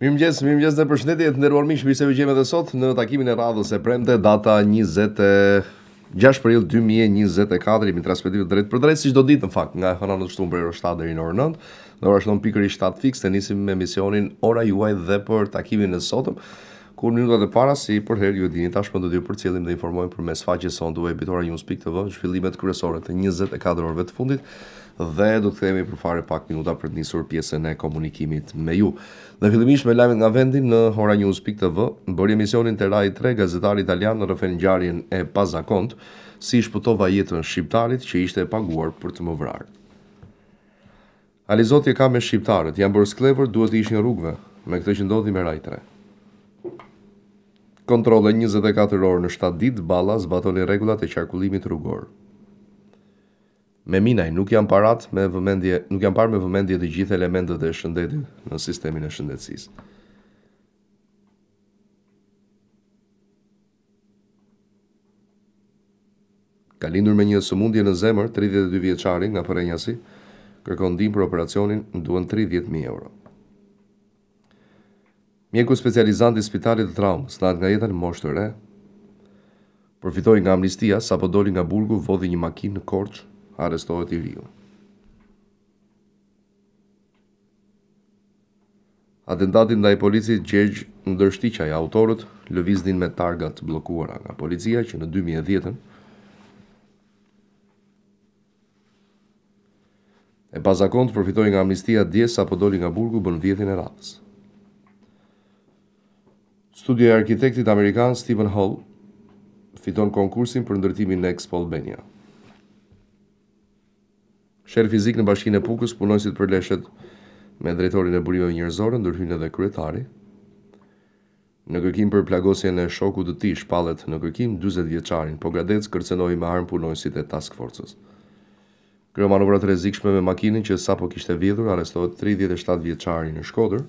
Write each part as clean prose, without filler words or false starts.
Mirëmëngjes dhe përshëndetje të nderuar miq, mirë se u gjejmë edhe sot në takimin e radhës së premte, data 26 prill 2024, jemi transmetim drejt për drejt si çdo ditë në fakt, nga hëna në shtunë orë 7 deri në orën 9. Në orën 9 pikërisht 7 fiks, të nisim me emisionin Ora juaj dhe për takimin e sotëm, kur minutat e para si për herë ju dini tashmë do t'ju përcjellim dhe informojmë përmes faqes sonë të webit oranews.tv zhvillimet kryesore të 24 orëve të fundit dhe do të kthehemi për fare pak minuta për të nisur pjesën e komunikimit me ju. Dhe fillimisht me lajmet nga vendi në oranews.tv, bëri emisionin te Rai 3 gazetari italian në rrëfen ngjarjen e pazakont, si shpëtova jetën shqiptarit që ishte e paguar për të më vrarë. Alizoti e ka me shqiptarët, janë bërë sklever, duhet të ishin rrugëve, me këtë që ndodhi me Rai 3. Kontrolle 24 orë në 7 ditë, balla zbatoni rregullat e qarkullimit rrugor. Me Minaj nuk janë parë me vëmendje të gjithë elementet e shëndetit në sistemin e shëndetësisë. Ka lindur me një sëmundje në zemër, 32 vjeçari nga Përrenjasi, kërkon ndihmë për operacionin, duhen 30.000 euro. Mjeku specializant i spitalit të traumës, ndahet nga jeta në moshë të re, përfitoi nga amnistia sapo doli nga burgu, vodhi një makinë në Korçë, arrestohet i riu. Atentati ndaj policit Gjergj Ndërshtiqaj, autorët lëviznin me targa të bllokuara nga policia që në 2010 e pazakont përfitoi nga amnistia dje sapo doli nga burgu, bën vjedhjen e radhës. Studioja e arkitektit amerikan Stephen Hall fiton konkursin për ndërtimin në Expo Albania. Sherr fizik në Bashkinë e Pukës, punonësit përleshet me drejtorin e burimeve njerëzore, ndërhyn edhe kryetari. Në kërkim për plagosjen e shokut të tij shpallet në kërkim 40 vjeçarin, Pogradec kërcënoi me armë punonësit e Task Force-s. Kryo manovra të rrezikshme me makinën që sapo kishte vjedhur, arrestohet 37 vjeçari në Shkodër.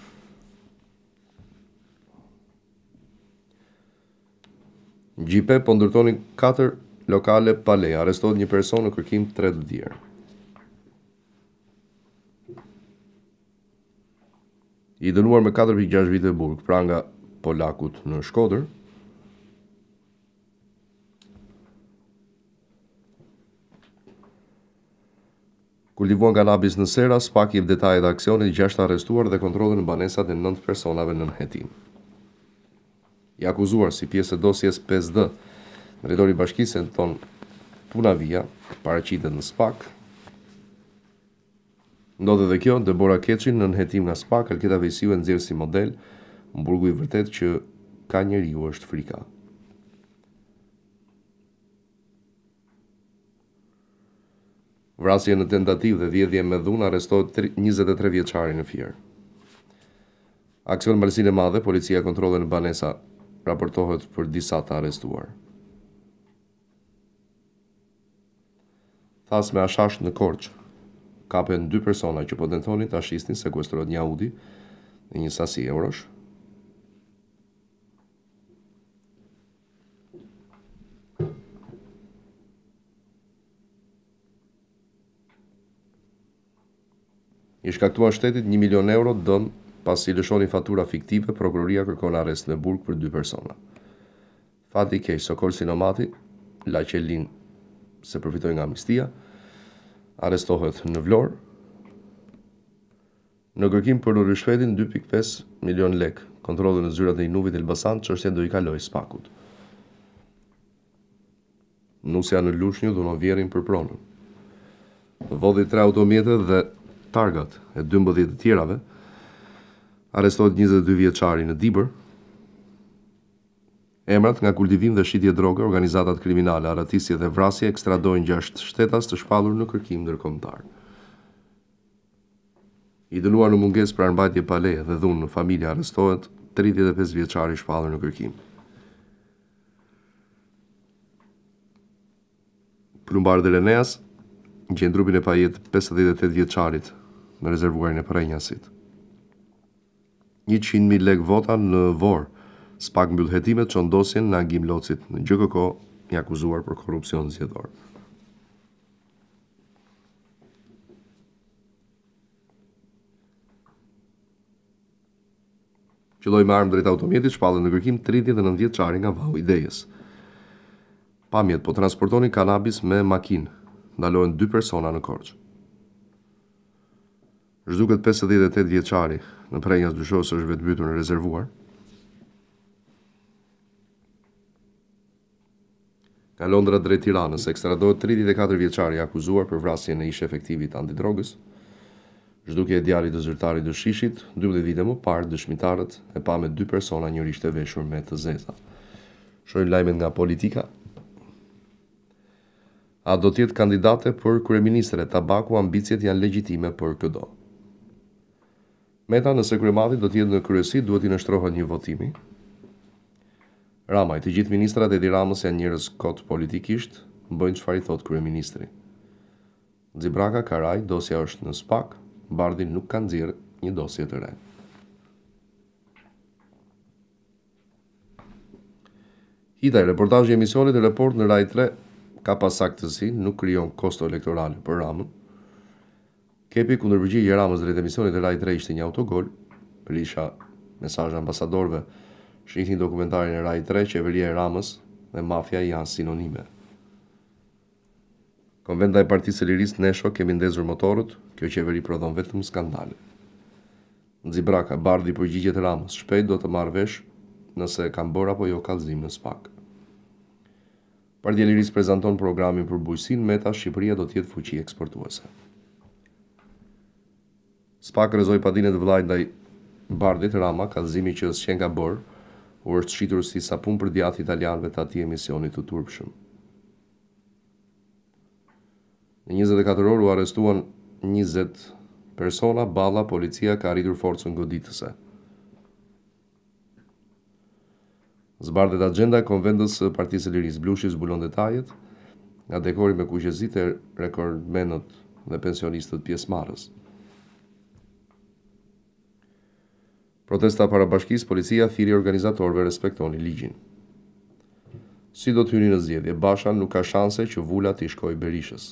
Gjipe po ndërtonin 4 lokale pale, arrestohet një person në kërkim 3 vjedhje. I dënuar me 4.6 vite burg, pra nga polakut në Shkodër. Kultivuan kanabis në Sera, SPAK jep detajet e aksionit, 6 arrestuar dhe kontrollen në banesat e 9 personave në nënhetim. I akuzuar si pjesë e dosjes 5D, drejtori i bashkisë Anton Punavia paraqitet në SPAK. Ndodhe dhe kjo, Debora Keçin në nënhetim nga SPAK, Alketa Vejsiu e nxjerr si model, në burgu i vërtet që ka njeriu është frika. Vrasje në tentativë dhe vjedhje me dhunë, arrestohet 23 vjeçari në Fier. Aksion malësinë e madhe, policia kontrolle në banesa raportohet për disa të arrestuar. Thas me ashash në Korçë. Kapen 2 persona që po tentonin ta shisnin, sekuestrohet një Audi dhe një sasi eurosh. I shkaktuan shtetit 1 milion euro dëm pasi lëshoni fatura fiktive, prokuroria kërkon arrest në burg për 2 persona. Fati keq, Sokol Sinomati, Laqelin se përfitoi nga amnistia, arrestohet në Vlorë. Në kërkim për rishfetin 2.5 milion lek, kontrollën në zyrat e Inuvit Elbasan, çështja do i kaloj SPAK-ut. Nusja në Lushnjë dhunon vjerin për pronën. Vodhi 3 automjete dhe targat e 12 të tjerave. Arrestohet 22 vjeçari në Dibër. Emrat nga kultivim dhe shitje droge, organizatat kriminale, arratisje dhe vrasje ekstradojnë 6 shtetas të shpallur në kërkim ndërkombëtar. I dënuar në mungesë për armbajtje pa leje dhe dhunë në familje, arrestohet 35 vjeçari shpallur në kërkim. Plumbar dhe Reneas gjen trupin e pajet 58 vjeçarit në rezervuarin e Përrenjasit. 100.000 lek vota në Vor. SPAK mbyll hetimet që ndosjen në Agim Locit në GKK, i akuzuar për korrupsion zgjedhor. Qëlloi me armë drejt automjetit, shpallën në kërkim 39 vjeçari nga Vau i Dejës. Pamjet po transportonin kanabis me makinë. Ndalohen 2 persona në Korçë. Zhduket 58 vjeçari në prenjas dyshohet se është vetëmbytur në rezervuar. Nga Londra drejt Tiranës, ekstradohet 34 vjeçari akuzuar për vrasjen e ish efektivit antidrogës. Zhdukje e djalit të zyrtarit të Shishit, 12 vite më parë dëshmitarët e pa me 2 persona njërisht e veshur me të zeza. Shohim lajmet nga politika. A do tjetë kandidate për kryeministre, tabaku, ambicjet janë legjitime për këdo. Meta nëse kryemati do tjetë në kryesi, duhet i nështrohet një votimi. Ramaj, të gjithë ministrat e Tiranës janë njerëz kot politikisht, bëjnë çfarë i thot kryeministri. Xibraka Karaj, dosja është në SPAK, Bardhi nuk ka nxjerrë një dosje të re. Hitaj, reportazhi i emisionit e Report në Rai 3 ka pas saktësi, nuk krijon kosto elektorale për Ramën. Kepi kundër përgjigje Ramës drejt emisionit e Rai 3 ishte një autogol. Risha mesazhe ambasadorëve shihnin dokumentarin e Rai 3, qeveria e Ramës dhe mafia janë sinonime. Konventa e Partisë së Lirisë Nesho kemi ndezur motorët, kjo qeveri prodhon vetëm skandale. Xibraka, Bardhi përgjigjet Ramës, shpejt do të marrë vesh nëse kanë bërë apo jo kallëzim në SPAK. Partia e Lirisë prezanton programin për bujqësinë, meta Shqipëria do të jetë fuqi eksportuese. SPAK rrezoi padinë të vllajt ndaj Bardhit, Rama, kallëzimi që s'qen ka bërë, u është shitur si sapun për djathtë italianëve të atij emisionit të turpshëm. Në 24 orë u arrestuan 20 persona, balla policia ka arritur forcën goditëse. Zbardhet agenda e konventës së Partisë së Lirisë. Blushi zbulon detajet nga dekori me kuqezit e rekordmenët dhe pensionistët pjesëmarrës. Protesta para bashkisë, policia thiri organizatorëve respektoni ligjin. Si do të hyni në zgjedhje? Basha nuk ka shanse që Vula t'i shkojë Berishës.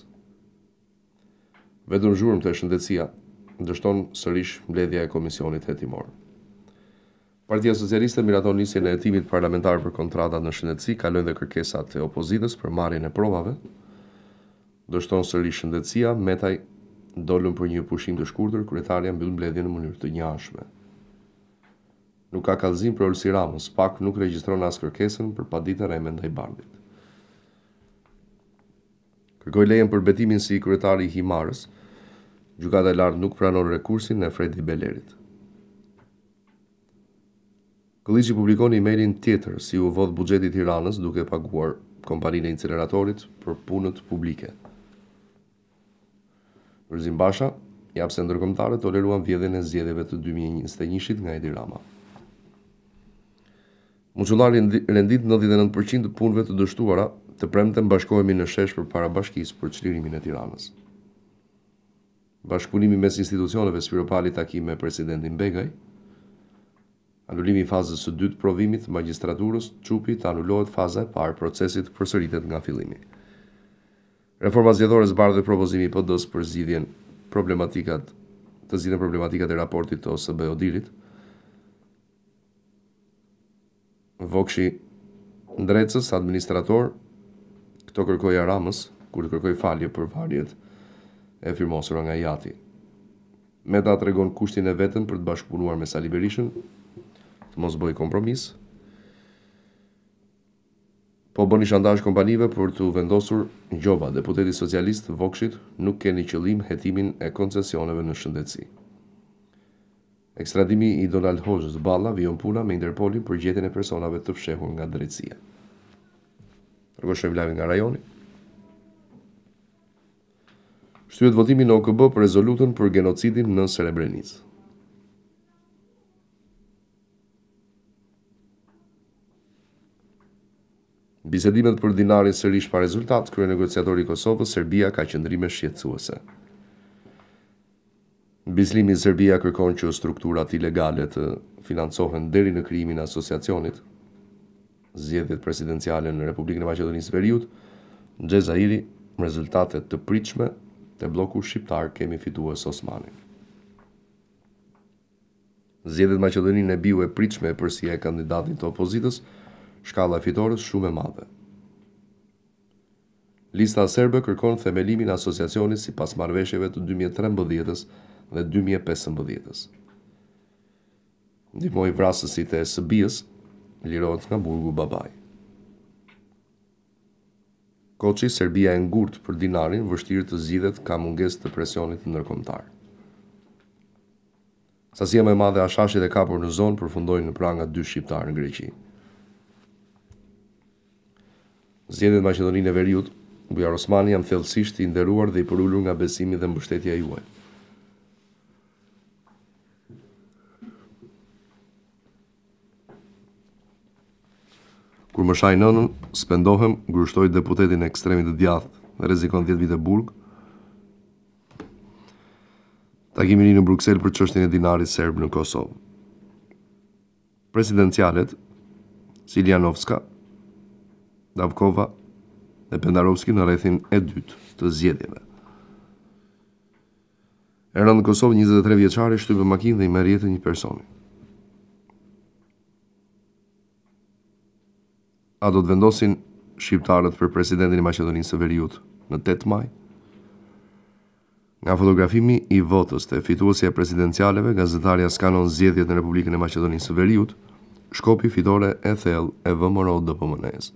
Vetëm zhurmë të shëndetësia dështon sërish mbledhja e komisionit hetimor. Partia Socialiste miraton nisjen e hetimit parlamentar për kontratat në shëndetësi, kalojnë dhe kërkesat e opozitës për marrjen e provave. Dështon sërish shëndetësia, metaj dolën për një pushim të shkurtër, kryetaria mbyll mbledhjen në mënyrë të njashme. Nuk ka kallëzim për Olsi Ramës, SPAK nuk regjistron as kërkesën për paditë reme ndaj Bardhit. Kërkoi lejen për betimin si kryetari i Himarës. Gjykata e lartë nuk pranon rekursin e Fredi Belerit. Kollegji publikon emailin tjetër si u vodh buxheti i Tiranës duke paguar kompaninë e incineratorit për punët publike. Lulzim Basha jap se ndërkombëtarët toleruan vjedhjen e zgjedhjeve të 2021-shit nga Edi Rama. Muçullari rendit 99% të punëve të dështuara, të premten bashkohemi në shesh përpara bashkisë për çlirimin e Tiranës. Bashkëpunimi mes institucioneve Spiropali takime me presidentin Begaj, anulimi i fazës së dytë provimit të magjistraturës, çupi të anulohet faza e parë, procesit përsëritet nga fillimi. Reforma zgjedhore zbardhet propozimi i PD-s për zgjidhjen problematikat e raportit të OSB Odirit. Vokshi Ndrecës, administrator, këto kërkoi Ramës, kur kërkoi falje për varjet e firmosura nga Jati. Meta tregon kushtin e vetëm për të bashkëpunuar me Sali Berishën, të mos bëj kompromis. Po bëni shantazh kompanive për të vendosur gjoba. Deputeti socialist Vokshit nuk keni qëllim hetimin e koncesioneve në shëndetësi. Ekstradimi i Donald Hoxhës Balla vijon puna me Interpolin për gjetjen e personave të fshehur nga drejtësia. Shohim lajmin nga rajoni. Shtyhet votimi në OKB për rezolutën për genocidin në Srebrenicë. Bisedimet për dinarin sërish pa rezultat, kryenegociatori i Kosovës, Serbia ka qëndrime shqetësuese. Bislimi Serbia kërkon që strukturat ilegale të financohen deri në krijimin e asociacionit. Zgjedhjet presidenciale në Republikën e Maqedonisë Veriut, Xhezairi, rezultate të pritshme te bloku shqiptar, kemi fitues Osmanin. Zgjedhjet Maqedoninë e Biu e pritshme e përsia e kandidatin të opozitës, shkalla e fitores shumë e madhe. Lista serbe kërkon themelimin e asociacionit sipas marrëveshjeve të 2013 dhe 2015. Ndihmoi vrasësit e SBI-s, lirohet nga burgu babaj. Koçi, Serbia e ngurtë për dinarin, vështirë të zgjidhet ka mungesë të presionit ndërkombëtar. Sasia më e madhe e ashashit e kapur në zonë përfundojnë në pranga 2 shqiptarë në Greqi. Zgjedhjet në Maqedoninë e Veriut, Bujar Osmani janë thellësisht i nderuar dhe i përulur nga besimi dhe mbështetja juaj. Kur më shaj nënën, spendohem, grushtoi deputetin e ekstremit të djathtë dhe rrezikon 10 vite burg. Takimi në Bruksel për çështjen e dinarit serb në Kosovë. Presidencialet Siljanovska, Davkova dhe Pendarovski në rrethin e dytë të zgjedhjeve. Era në Kosovë 23 vjeçare shtypë makinë dhe i merr jetën një personi. A do të vendosin shqiptarët për presidentin e Maqedonisë së Veriut në 8 maj? Nga fotografimi i votës të fituesja e presidencialeve, gazetarja skanon zgjedhjet në Republikën e Maqedonisë së Veriut, shkopi fitore e thellë e VMRO-DPMN-s.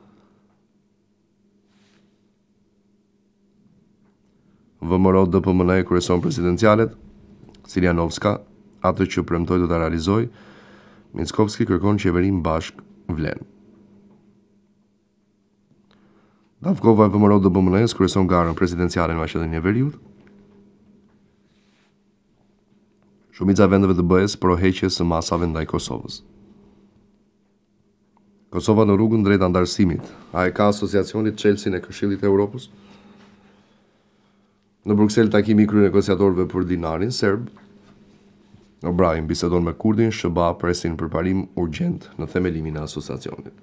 VMRO-DPMN kryeson presidencialet, Siljanovska, atë që premtoi do ta realizojë, Mickovski kërkon qeverim bashk vlen. Davkova e VMRO-DPMN-s kryeson garën presidenciale në Maqedoninë e Veriut. Shumica vendeve të BE-s proheqjes së masave ndaj Kosovës. Kosova në rrugën drejt antarësimit. A e ka asociacionit Chelsea-n e Këshillit të Evropës? Në Bruksel takimi i kryenegociatorëve për dinarin serb. O'Brien bisedon me Kurdin, SBA presin përparim urgjent në themelimin e asociacionit.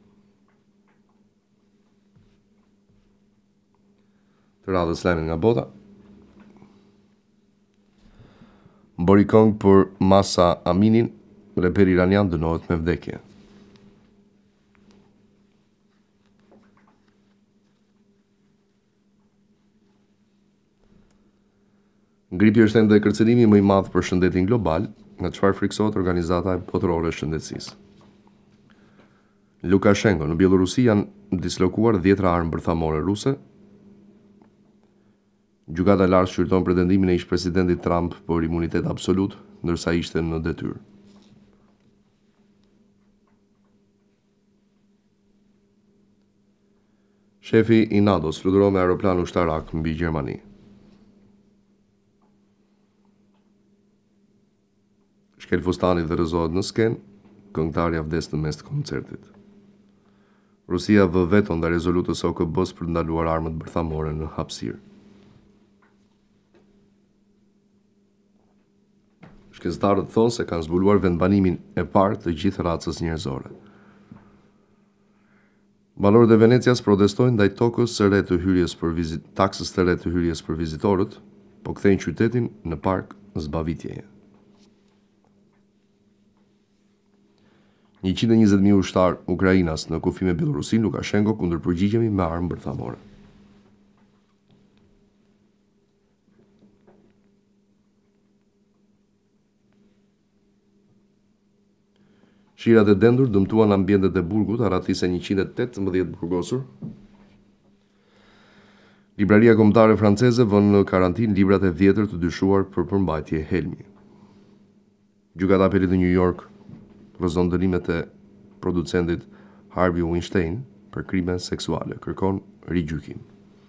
Të radhës lajmet nga bota. Mbori këngë për Masa Aminin, reper iranian dënohet me vdekje. Gripi është ende kërcënimi më i madh për shëndetin global, nga çfarë friksohet Organizata Botërore e Shëndetësisë. Lukashenko në Bielorusi janë dislokuar 10 armë bërthamore ruse. Gjykata e lartë shqyrton pretendimin e ish-presidentit Trump për imunitet absolut, ndërsa ishte në detyrë. Shefi i NATO-s fluturoi me aeroplan ushtarak mbi Gjermani. Shkel fustani dhe rrëzohet në skenë, këngëtarja vdes në mes të koncertit. Rusia vë veto ndaj rezolutës OKB-s për të ndaluar armët bërthamore në hapësirë. Shkencëtarët thonë se kanë zbuluar vendbanimin e parë të gjithë racës njerëzore. Banorët e Venecias protestojnë ndaj taksës së re të hyrjes për vizitorët, po kthejnë qytetin në park zbavitjeje. 120.000 ushtar Ukrainas në kufi me Bielorusin, Lukashenko kundër përgjigjemi me armë bërthamore. Shirat e dendur dëmtuan ambientet e burgut, arratise 118 burgosur. Libraria kombëtare franceze vën në karantinë librat e vjetër të dyshuar për përmbajtje helmi. Gjykata e Apelit në New York rrëzon dënimet e producentit Harvey Weinstein për krime seksuale, kërkon rigjykim.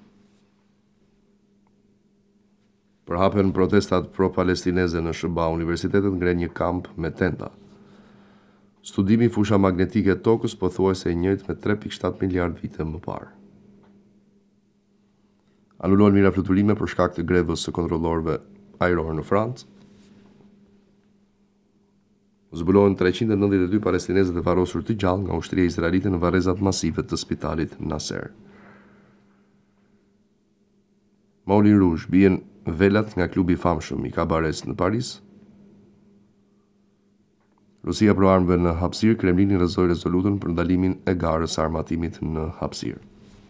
Përhapen protestat pro-palestineze në SBA, universitetet ngren një kamp me tenda. Studimi fusha magnetike e tokës pothuajse e njëjtë me 3.7 miliard vite më parë. Anulohen mira fluturime për shkak të grevës së kontrollorëve ajror në Francë. Zbulohen 392 palestinezët e varrosur të gjallë nga ushtria izraelite në varrezat masive të spitalit Nasser. Moulin Rouge bien velat nga klubi i famshëm i kabarets në Paris. Rusia pro armëve në hapësirë, Kremlini rrëzoi rezolutën për ndalimin e garës së armatimit në hapësirë.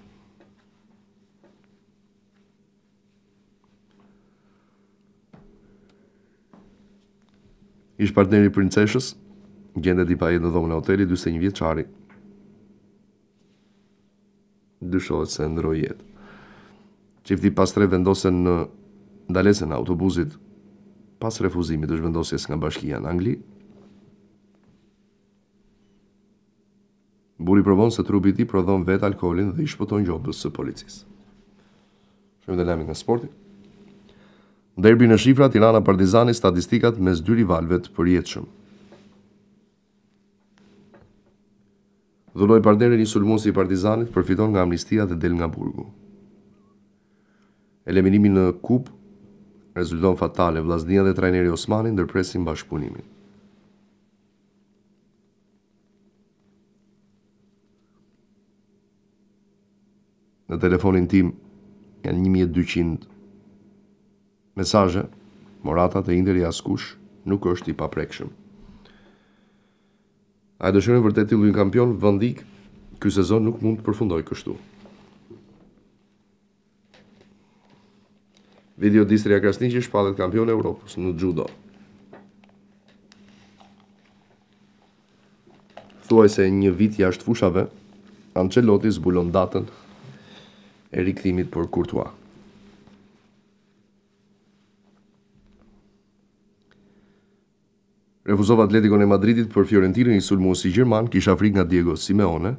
Ish partneri i princeshës gjendet i pajet në dhomën e hotelit, 41 vjeçari dyshohet se ndroi jetë. Çifti pas 3 vendosen në ndalesën e autobusit pas refuzimit të zhvendosjes nga bashkia në Angli. Buri provon se trupi i tij prodhon vetë alkoolin dhe i shpëton gjobës së policisë. Shumë të lajmit nga sporti. Derbi në Shifra, Tirana Partizani, statistikat mes dy rivalëve të përjetshëm. Dhunoi partnerin i sulmuesi i Partizanit, përfiton nga amnistia dhe del nga burgu. Eliminimi në kup rezulton fatale, Vllaznia dhe trajneri Osmani ndërpresin bashkëpunimin. Në telefonin tim janë 1200 mesazhe, Morata te Interi askush nuk është i paprekshëm. Ai dëshiron vërtet të luajë kampion vendik, ky sezon nuk mund të përfundojë kështu. Video Distria Krasniqi shpallet kampion e Europës në judo. Thuaj se një vit jashtë fushave, Ancelotti zbulon datën e rikthimit për Courtois. Refuzova Atletikon e Madridit për Fiorentinën i sulmuesi gjerman, kisha frikë nga Diego Simeone.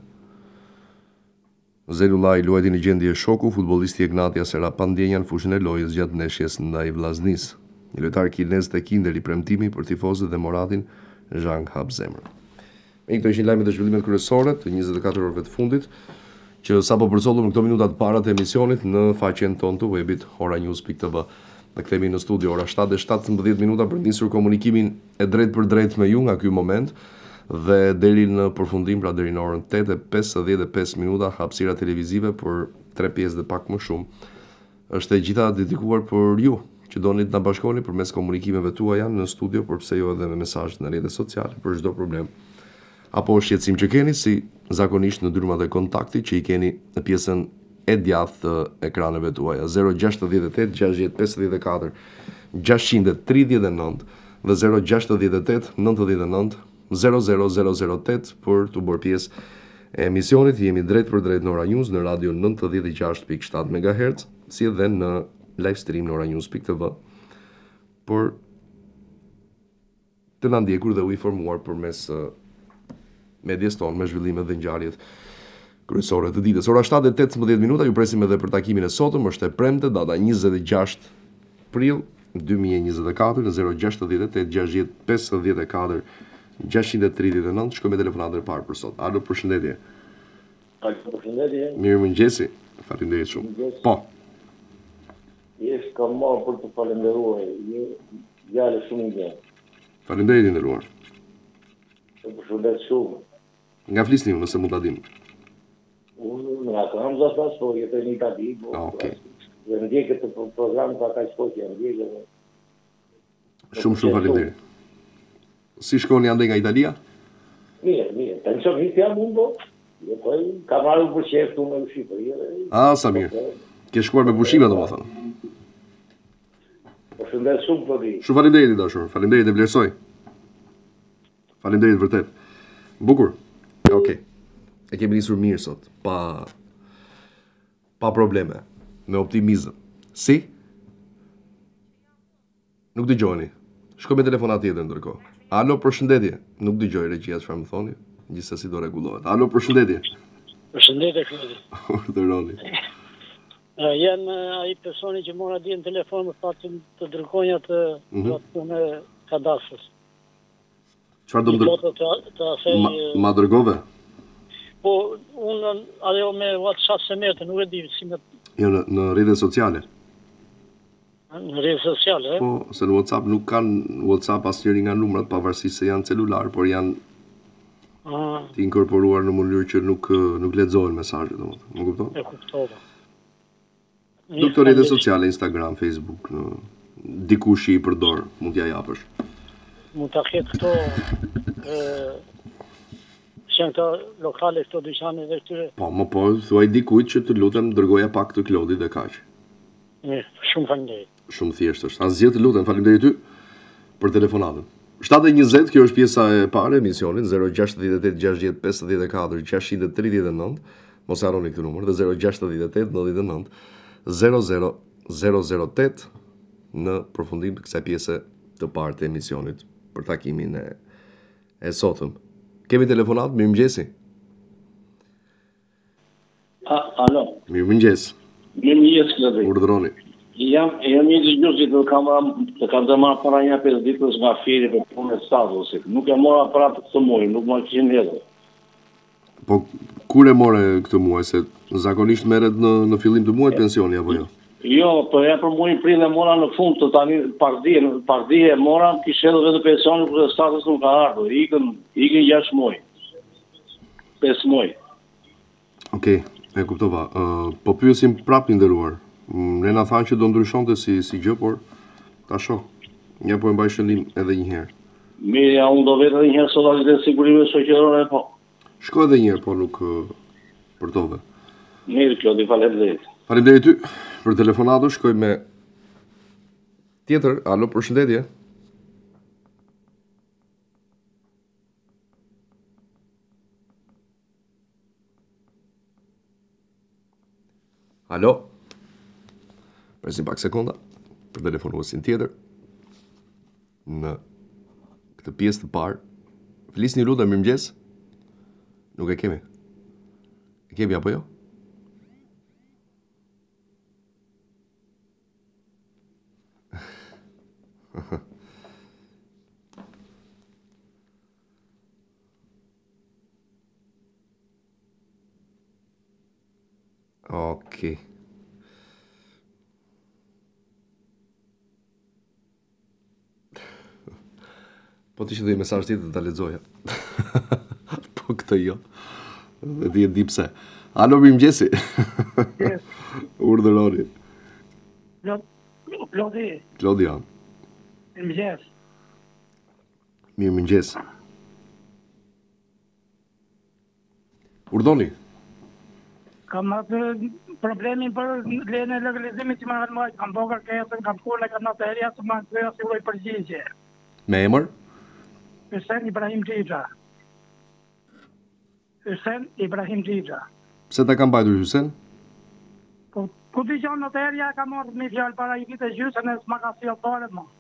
Zelullaj luajti në gjendje shoku, futbollisti Ignatias Serapandjenja në fushën e lojës gjatë ndeshjes ndaj Vllaznisë. Një lojtar kinez te kinder i premtimi për tifozët dhe Moratin zhang hap zemër. Me këto ishin lajmet e zhvillimeve kryesore të 24 orëve të fundit, që sapo përcollëm në këto minuta të para të emisionit në faqen tonë të webit oranews.tv. Ne kthehemi në studio ora 7:17 minuta për nisur komunikimin e drejt për drejt me ju nga ky moment dhe deri në përfundim, pra deri në orën 8:55 minuta, hapësira televizive për 3 pjesë dhe pak më shumë është e gjitha dedikuar për ju, që doni të na bashkoheni përmes komunikimeve tuaja në studio, por pse jo edhe me mesazhe në rrjetet sociale për çdo problem. Apo shqetësim që keni, si zakonisht në dyrmat e kontaktit që i keni në pjesën e djathtë të ekraneve tuaja. 068 654 639 dhe 068 99 00008 për të bërë pjesë e emisionit. Jemi drejt për drejt në Ora News në radio 96.7 MHz, si edhe në live stream në oranews.tv, por të na ndjekur dhe u informuar përmes medias tonë me zhvillimet dhe ngjarjet kryesore të ditës. Ora 7:18 minuta, ju presim edhe për takimin e sotëm, është e premte, data 26 prill 2024 në 068 654 639. Shkojmë me telefonatën e parë për sot. Alo, përshëndetje. Alo, përshëndetje. Mirëmëngjesi. Faleminderit shumë. Po. Jesh kam marrë për të falenderuar. Një djalë shumë i mirë. Faleminderit i nderuar. Të përshëndet shumë. Nga flisni nëse mund ta dim. Unë nga Kamza thash, po jetoj në Itali. Okej. Dhe ndjekë të program pa kaq shkojë, ndjekë. Shumë faleminderit. Si shkoni ande nga Italia? Mirë. Pensionist jam unë, po. Jo, po kam marrë për shef këtu në Shqipëri. Sa mirë. Ke shkuar me pushime, domethënë. Përshëndet shumë po di. Shumë faleminderit dashur. Faleminderit e vlerësoj. Faleminderit vërtet. Bukur. Okej. E kemi nisur mirë sot, pa probleme, me optimizëm. Si? Nuk dëgjoni. Shkoj me telefonat tjetër ndërkohë. Alo, përshëndetje. Nuk dëgjoj regjia çfarë më thoni. Gjithsesi do rregullohet. Alo, përshëndetje. Përshëndetje, Klodi. Urdhëroni. Jam ai personi që mora di në telefon më thatë të dërgonja të punë kadastrës. Çfarë do të ma dërgove? Po, unë ajo me WhatsApp se merrte, nuk e di si me... Jo, në rrjetet sociale. Në rrjetet sociale, Po, se në WhatsApp nuk kanë WhatsApp asnjëri nga numrat, pavarësisht se janë celular, por janë të inkorporuar në mënyrë që nuk lexohen mesazhet, domethënë. Më kupton? E kuptova. Nuk të rrjetet sociale, Instagram, Facebook, dikush i përdor, mund t'ja japësh. mund ta ketë këto që janë këto lokale, këto dyqane dhe këtyre. Po, thuaj dikujt që të lutem dërgoja pak të Klodi dhe kaq. Mirë, shumë faleminderit. Shumë thjesht është. Asgjë, të lutem, faleminderit ty për telefonatën. 7:20, kjo është pjesa e parë e emisionit, 068 60 54 639, mos harroni këtë numër, dhe 068 99 00008 në përfundim të kësaj pjese të parë të emisionit për takimin e sotëm. Kemi telefonat, mirëmëngjesi. Alo. Mirëmëngjes. Mirëmëngjes, Klodi. Urdhëroni. Jam një dëgjuesi të kam të marrë para një 5 ditës nga firi për punë e statusit. Nuk e mora para këtë muaj, nuk më kishin hedhur. Po kur e more këtë muaj, se zakonisht merret në fillim të muajit pensioni apo jo? Jo, po ja për muajin prill e mora në fund, të tani pardie e mora, kishte edhe vetë pensionin për status nuk ka ardhur. Ikën 6 muaj. 5 muaj. Okej, e kuptova. Po pyesim prapë nderuar. Ne na thanë që do ndryshonte si gjë, por ta shoh. Një po e mbaj shëllim edhe një herë. Mirë, unë do vetë edhe një herë sot të sigurime shoqërore, po. Shko edhe një herë, po nuk përtove. Mirë, Klodi, faleminderit. Faleminderit ty për telefonatën. Shkoj me tjetër. Alo, përshëndetje. Alo. Presim pak sekonda për telefonuesin tjetër në këtë pjesë të parë. Flisni lutem, mirëmëngjes. Nuk e kemi. E kemi apo jo? Okej. Po të ishte dhe i mesazh tjetër të ta lexoja. Po këtë jo. Dhe di pse. Alo, mirëmëngjesi. Urdhëroni. Klodi. Klodi jam. Mirëmëngjes. Mirëmëngjes. Urdhoni. Kam atë problemin për lejen e legalizimit që më kanë marrë, kam bërë kërkesën, kam shkuar në kanatëria se më kthyer si lloj përgjigje. Me emër? Hysén Ibrahim Xhixha. Hysén Ibrahim Xhixha. Pse ta kam mbajtur Hysén? Po ku dëgjon notaria ka marrë një fjalë para një vite gjysmë e s'ma ka sjell fare më.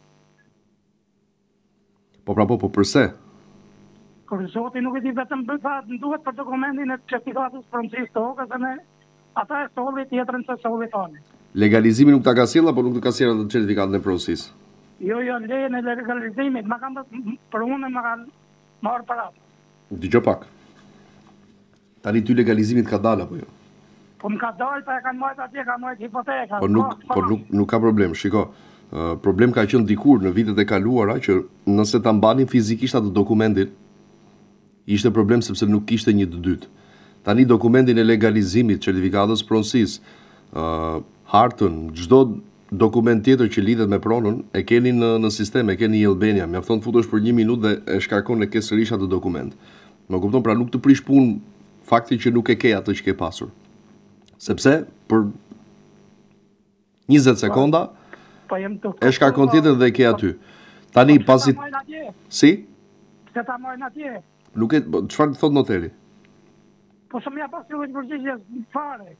Po përse? Kur zoti nuk e di vetëm duhet për dokumentin e certifikatës pronësisë të tokës dhe ata e solli tjetrën se solli tani. Legalizimi nuk ta ka sjell apo nuk të ka sjell atë certifikatën e pronësisë? Jo, lejen e legalizimit, ma kanë për unë ma kanë marrë para. Dëgjoj pak. Tani ty legalizimit ka dalë apo jo? Po më ka dalë, pa e kanë marrë atje, ka marrë hipoteka. Po nuk ka problem, shiko. Problem ka qenë dikur në vitet e kaluara që nëse ta mbanin fizikisht atë dokumentin, ishte problem sepse nuk kishte një të dytë. Tani dokumentin e legalizimit, certifikatës pronësisë, hartën, çdo dokument tjetër që lidhet me pronën, e keni në sistem, e keni Albania. Mjafton të futesh për 1 minutë dhe e shkarkon e ke sërish atë dokument. Më kupton, pra nuk të prish punë fakti që nuk e ke atë që ke pasur. Sepse për 20 sekonda e shkarkon tjetër dhe e ke aty. Tani pasi si? Se ta marrin atje. Nuk e çfarë thot noteri? Po s'm ja pasur përgjigje fare.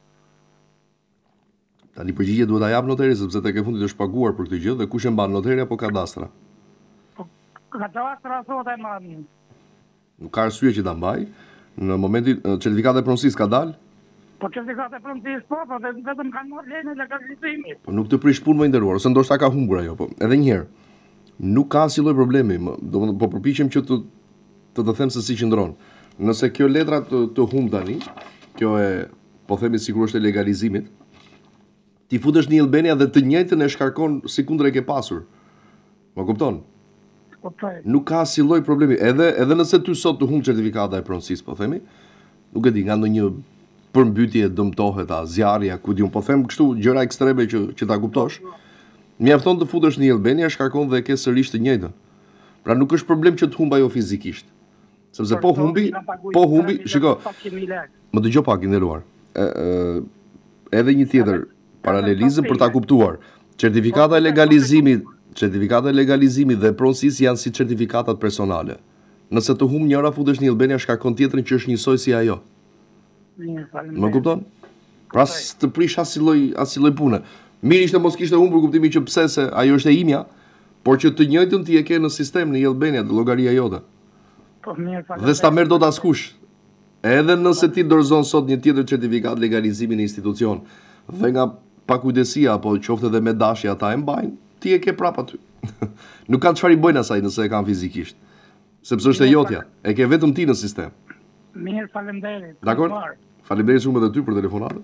Tani përgjigje duhet ta jap noteri sepse tek e fundit është paguar për këtë gjë dhe kush e mban, noteri apo kadastra? Po kadastra thotë marrin. Nuk ka arsye që ta mbaj. Në momentin certifikata e pronësisë ka dalë? Po certifikata e pronësisë po vetëm kanë marrë lejen e legalizimit. Po nuk të prish punë më nderuar, ose ndoshta ka humbur ajo, po. Edhe një herë. Nuk ka asnjë lloj problemi, domethënë po përpiqem që të them se si qëndron. Nëse kjo letra të humb tani, kjo e po themi sigurisht e legalizimit, ti futesh në Albania dhe të njëjtën e shkarkon sikundër e ke pasur. Më kupton? Nuk ka asnjë lloj problemi. Edhe nëse ty sot të humb certifikata e pronësisë, po themi, nuk e di, nga ndonjë përmbytje dëmtohet a zjarrja, ku diun, po them kështu gjëra ekstreme që ta kuptosh. Mjafton të futesh në Albania, shkarkon dhe ke sërish të njëjtën. Pra nuk është problem që të humb ajo fizikisht. Sepse po humbi, shiko, më dëgjoj pak i nderuar. Edhe një tjetër paralelizëm për ta kuptuar. Certifikata e legalizimit dhe pronësisë janë si certifikatat personale. Nëse të humb njëra futesh në Albania shkakon tjetrën që është njësoj si ajo. Më kupton? Pra të prish as si lloj pune. Mirë ishte mos kishte humbur kuptimin që pse se ajo është e imja, por që të njëjtën ti e ke në sistem në Albania, në llogaria jote. Dhe s'ta merr dot askush. Edhe nëse ti dorëzon sot një tjetër certifikat legalizimi në institucion, dhe nga pakujdesia apo qoftë edhe me dashje ata e mbajnë, ti e ke prap aty. Nuk kanë çfarë i bëjnë asaj nëse e kanë fizikisht. Sepse është e jotja, e ke vetëm ti në sistem. Mirë, faleminderit. Dakor? Faleminderit shumë edhe ty për telefonatën.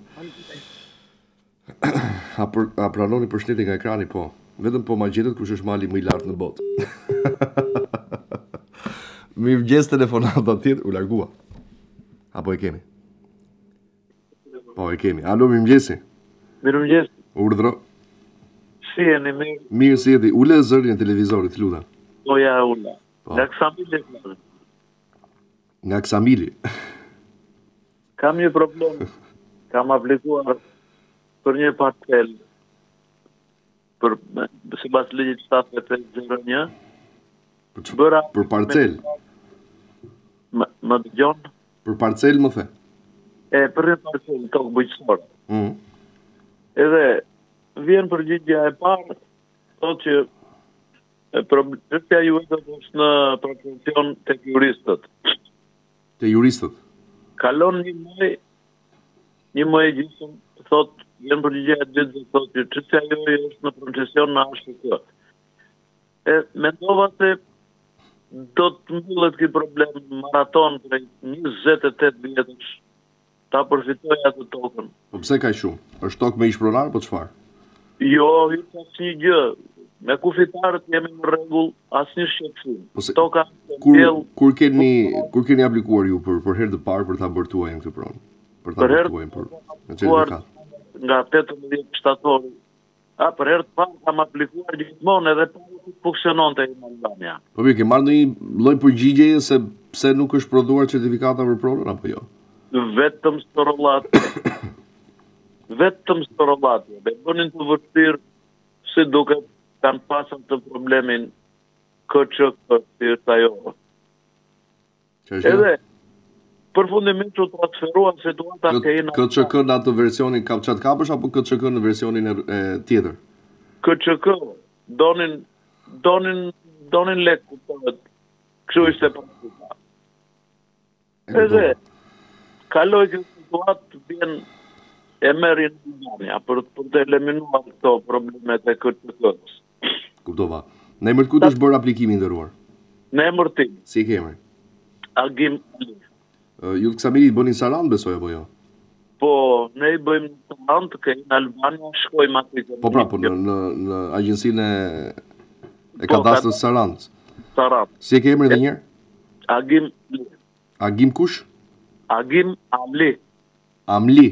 A pranoni përshëndetje nga ekrani? Po. Vetëm po ma gjetet kush është mali më i lartë në botë. Mirëmëngjes telefonata tjetër, u largua. Apo e kemi? Po e kemi. Alo, mirëmëngjesi. Mirëmëngjes. Urdhro. Si jeni mirë? Mirë si jeti. Ule zërin e televizorit, lutem. Po ja ula. Nga Ksamili. Nga Ksamili. Kam një problem. Kam aplikuar për një parcel. Sipas ligjit 7.01. Për parcel? Më dëgjon? Për parcel më the? Për një parcel tokë bujqësore. Edhe vjen përgjigja e parë, thotë që çështja juaj është në procesion tek juristët. Te juristët? Kalon një muaj e gjysmë, thotë vjen përgjigja e dytë dhe thotë që çështja juaj është në procesion në ASHK. Mendova se do të mbyllet ky problem maraton prej 28 vjetësh ta përfitoj atë tokën. Po pse kaq shumë? Është tokë me ish pronar apo çfarë? Jo, asnjë gjë. Me kufitarët jemi në rregull, asnjë shqetësim. Toka kur keni aplikuar ju për herë të parë për ta bërtuar këtë pronë? Për ta bërtuar për certifikat. Nga 18 shtator. Për herë të parë kam aplikuar gjithmonë edhe funksiononte në Albania. Po mirë, ke marrë ndonjë lloj përgjigjeje se pse nuk është prodhuar certifikata për pronën apo jo? Vetëm storollatje. Me bënin të vërtetë si duket kanë pasur të problemin KÇK si është ajo. Edhe përfundimisht u transferuan situata ke KÇK në atë versionin Kapçat Kapësh apo KÇK në versionin e tjetër? KÇK donin lek kuptohet. Kështu ishte praktika. Edhe kaloi kjo situatë vjen e merrin Albania për të eliminuar këto problemet e KÇK-s. Kuptova. Në emër të kujt është bërë aplikimi i nderuar? Në emër tim. Si ke emrin? Agim Ali. Ju të Ksamili bënin Sarand besoj apo jo? Po, ne i bëjmë Sarand, në Albania shkojmë aty. Po pra, po në agjensinë e kadastrës Sarand. Sarand. Si e ke emrin edhe një herë? Agim Ali. Agim kush? Agim Ali. Ali.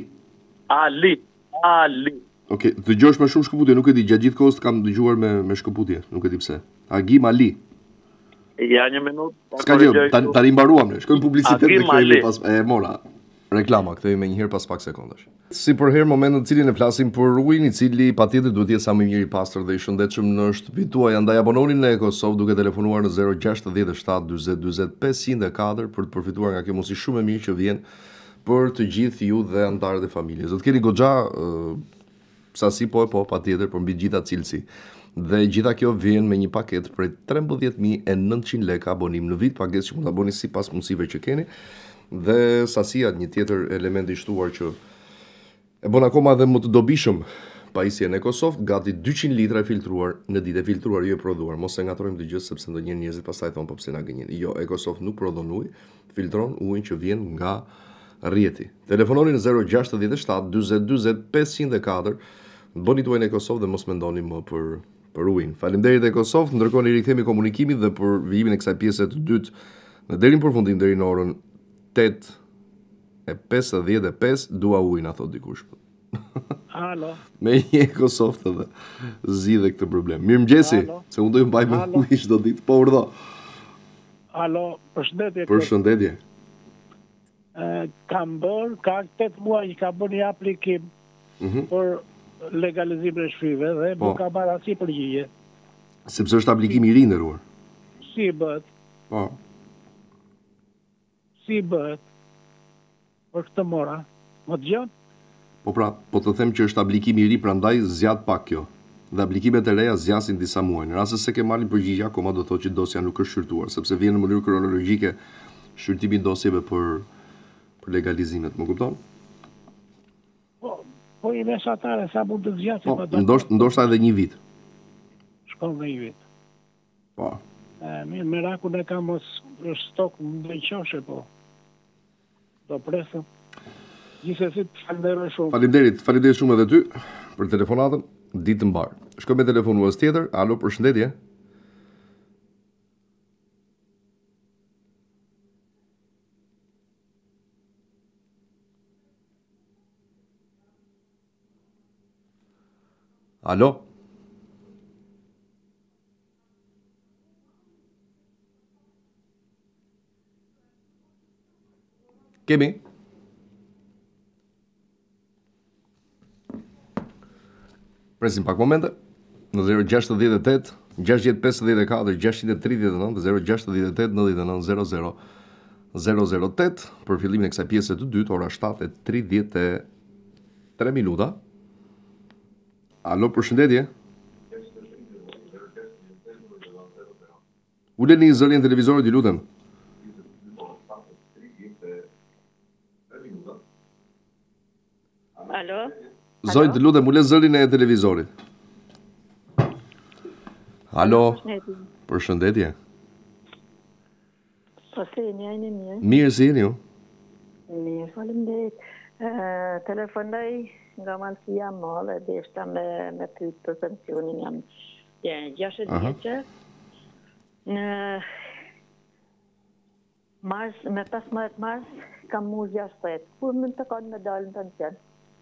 Okej, dëgjosh me shumë shkëputje, nuk e di, gjatë gjithë kohës kam dëgjuar me shkëputje, nuk e di pse. Agim Ali. Ja një minutë. S'ka gjë, tani mbaruam ne. Shkojmë publicitet dhe kthehemi pas mora. Reklama, kthehemi një herë pas pak sekondash. Si për herë momentin në cilin e flasim për ujin, i cili patjetër duhet të jetë sa më mirë i pastër dhe i shëndetshëm në shtëpitë tuaja. Andaj abononin në Ekosov duke telefonuar në 067 40 40 504 për të përfituar nga kjo mundësi shumë e mirë që vjen për të gjithë ju dhe anëtarët e familjes. Do të keni goxha sasi po patjetër, por mbi gjitha cilësi. Dhe gjitha kjo vjen me një paketë prej 13.900 lekë abonim në vit, paketë që mund ta bëni sipas mundësive që keni. Dhe sasia një tjetër element i shtuar që e bën akoma edhe më të dobishëm pajisjen e Ecosoft, gati 200 litra e filtruar në ditë, e filtruar jo e prodhuar. Mos e ngatrojmë dëgjës sepse ndonjëherë njerëzit pastaj thonë po pse na gënjen. Jo, Ecosoft nuk prodhon ujë, filtron ujin që vjen nga rrjeti. Telefononi në 067 40 40 504, bëni tuaj në Ecosoft dhe mos mendoni më për ujin. Faleminderit Ecosoft, ndërkohë ne rikthehemi komunikimin dhe për vijimin e kësaj pjese të dytë në deri në përfundim deri në orën 8:55 dua ujin, a thot dikush. Alo. Me një Ecosoft edhe zgjidhe këtë problem. Mirëmëngjesi, se unë do ju mbaj me ujë çdo ditë, po urdhë. Alo, përshëndetje. Përshëndetje. Kam bërë, ka 8 muaj që ka bërë një aplikim për legalizimin e shpyve dhe nuk ka marrë asnjë përgjigje. Sepse është aplikim i ri nderuar. Si bëhet? Po. Si bëhet? Për këtë mora. Më dëgjon? Po pra, po të them që është aplikim i ri, prandaj zgjat pak kjo. Dhe aplikimet e reja zgjasin disa muaj. Në rast se ke marrë përgjigje, akoma do thotë që dosja nuk është shqyrtuar, sepse vjen në mënyrë kronologjike shqyrtimi i dosjeve për legalizimet, më kupton? Po i mesatare, sa mund të zgjasë? Po, ndoshta edhe një vit. Shkon dhe një vit. Po. Mirë, merakun e kam është stok në qoshe, po. Do presëm. Gjithsesi, falenderoj shumë. Faleminderit shumë edhe ty për telefonatën. Ditë mbar. Shkoj me telefonues tjetër. Alo, përshëndetje. Alo. Kemi? Presim pak momente. Në 068 654 639 068 99 008 për fillimin e kësaj pjese të dytë, ora 7:33 minuta. Alo, përshëndetje. Uleni zërin televizorit, i lutem. Alo? Zoj, të lutem, ule zërin e televizorit. Alo? Përshëndetje. Po se jeni ajnë mirë? Mirë, si jeni ju? Mirë, faleminderit. Telefonoj nga Malësia Mall, e deshta me pyet për pensionin, jam 60 vjeçë. Në mars, me 15 mars, kam mur 60. Kur mund të kanë me dalë në pension?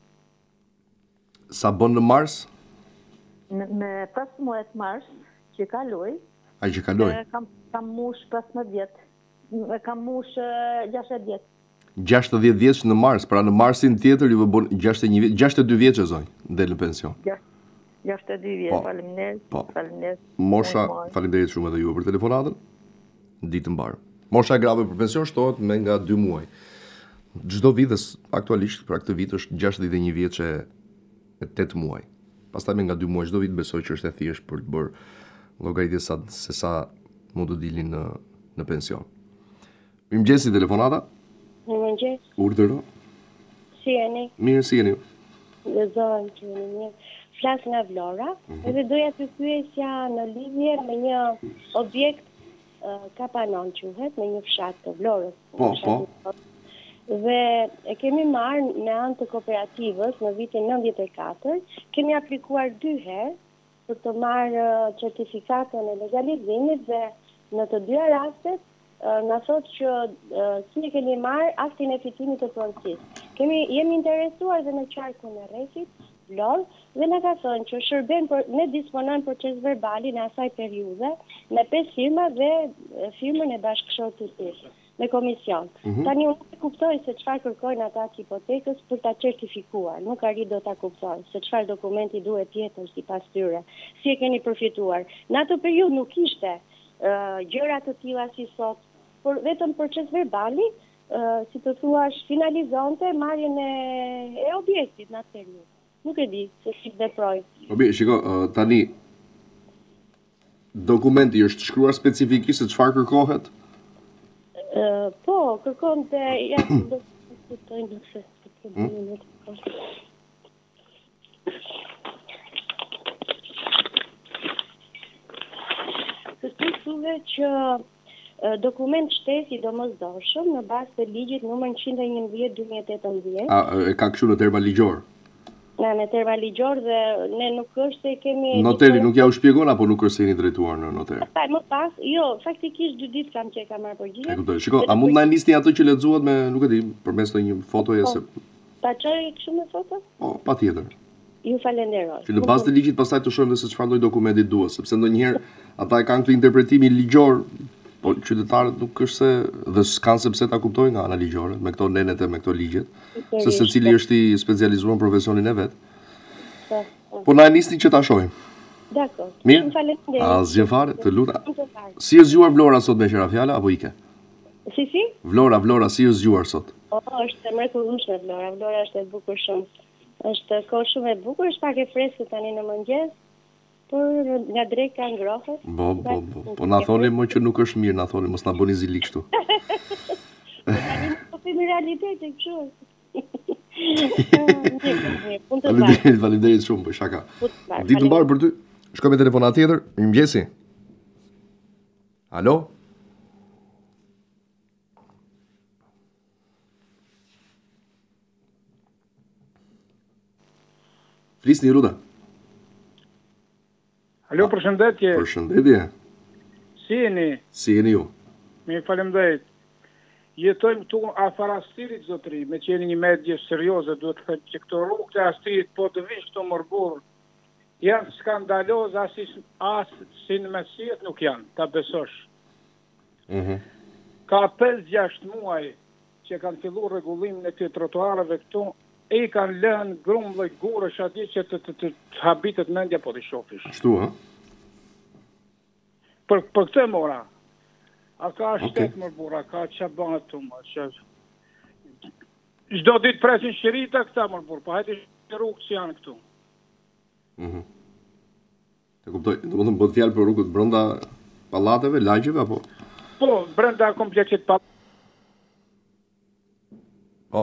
Sa bon në mars? Me 15 mars, që kaloi. A që kaloi? Kam mush 15 vjetë. Kam mush 60 vjetë. 60 vjeç në mars, pra në marsin tjetër ju bën 61 vjeç, 62 vjeç e zonj, del në pension. 62 vjeç, faleminderit. Po. Faleminderit. Mosha, faleminderit shumë edhe ju për telefonatën. Ditë mbar. Mosha e grave për pension shtohet me nga 2 muaj. Çdo vit aktualisht për këtë vit është 61 vjeç e 8 muaj. Pastaj me nga 2 muaj çdo vit besoj që është e thjesht për të bërë llogaritje se sa mund të dilin në pension. Mirëmëngjes, telefonata. Mirëmëngjes. Urdhëro. Si jeni? Mirë, si jeni? Gëzohem që jeni mirë. Flas nga Vlora, edhe doja të pyesja në lidhje me një objekt Kapanon quhet, me një fshat të Vlorës. Po. Dhe e kemi marrë me anë të kooperativës në vitin 94, kemi aplikuar 2 herë për të marrë certifikatën e legalizimit dhe në të dyja rastet na thotë që si e keni marrë aktin e fitimit të pronësisë. Jemi interesuar dhe në qarkun e rrethit Vlorë dhe na ka thënë që ne disponojmë proces verbalin e asaj periudhe me 5 firma dhe firmën e bashkëshortit me komision. Tani unë nuk kuptoj se çfarë kërkojnë ata të hipotekës për ta certifikuar. Nuk arrit do ta kuptoj se çfarë dokumenti duhet tjetër sipas tyre. Si e keni përfituar? Në atë periudhë nuk ishte gjëra të tilla si sot, por vetëm proces verbali, si të thuash, finalizonte marrjen e objektit në atë periudhë. Nuk e di se si veproj. Po mirë, shiko, tani dokumenti është shkruar specifikisht se çfarë kërkohet? Po, kërkon të do të kuptojnë nëse të thuve që dokument shtesi domosdoshëm në bazë të ligjit numër 111/2018. E ka kështu në terma ligjor? Në terma ligjor dhe ne nuk është se kemi... Noteri nuk ja u shpjegon apo nuk është se jeni drejtuar në noter? Më pas, jo, faktikisht 2 ditë kam që e kam marrë përgjigje. E kuptoj. Shiko, a mund na nisni atë që lexuat me, nuk e di, përmes të një fotoje se... Ta çoj kështu me foto? Po, patjetër. Ju falenderoj. Që në bazë të ligjit pastaj të shohim se çfarë lloj dokumenti duhet, sepse ndonjëherë ata e kanë këtë interpretimin ligjor Po qytetarët nuk është se dhe s'kanë se pse ta kuptojnë nga ana ligjore, me këto nenet e me këto ligjet, se secili është i specializuar në profesionin e vet. Po na e nisni që ta shohim. Dakor. Mirë. Faleminderit. Asgjë fare, të lutem. Si është zgjuar Vlora sot me qira fjala apo ike? Si? Vlora, si është zgjuar sot? Është mrekullueshme Vlora. Vlora është e bukur shumë. Është kohë shumë e bukur, është pak e freskët tani në mëngjes, por nga drek ka ngrohet. Po na thoni më që nuk është mirë, na thoni mos na bëni zili kështu. Tani po kemi realitetin kështu. Faleminderit shumë për shaka. Ditë mbar për ty. Shkoj me telefonat tjetër. Mirëmëngjesi. Alo? Flisni Ruda. Alo, përshëndetje. Përshëndetje. Si jeni ju? Mi faleminderit. Jetojmë këtu afara Astirit, zotëri, me që jeni një medje serioze, duhet të thënë që këto rrugë të Astirit, po të vish këto mërbur, janë skandaloz, asin me sijet nuk janë, ta besosh. Ka 5-6 muaj që kanë fillu rregullimin e këtyre trotuareve këtu, e i kanë lënë grumbull gurësh atje që të habitet mendja po të shofish. Ashtu, ha? Për këtë mora. A ka shtetë mërbura, ka që bënë të më, që... Çdo ditë presin shirita këta mërbur, po hajtë rrugë që janë këtu. Të kuptoj, do më thëmë bëtë fjalë për rrugët brenda pallateve, lagjeve, apo? Po, brenda kompletit pa... Po.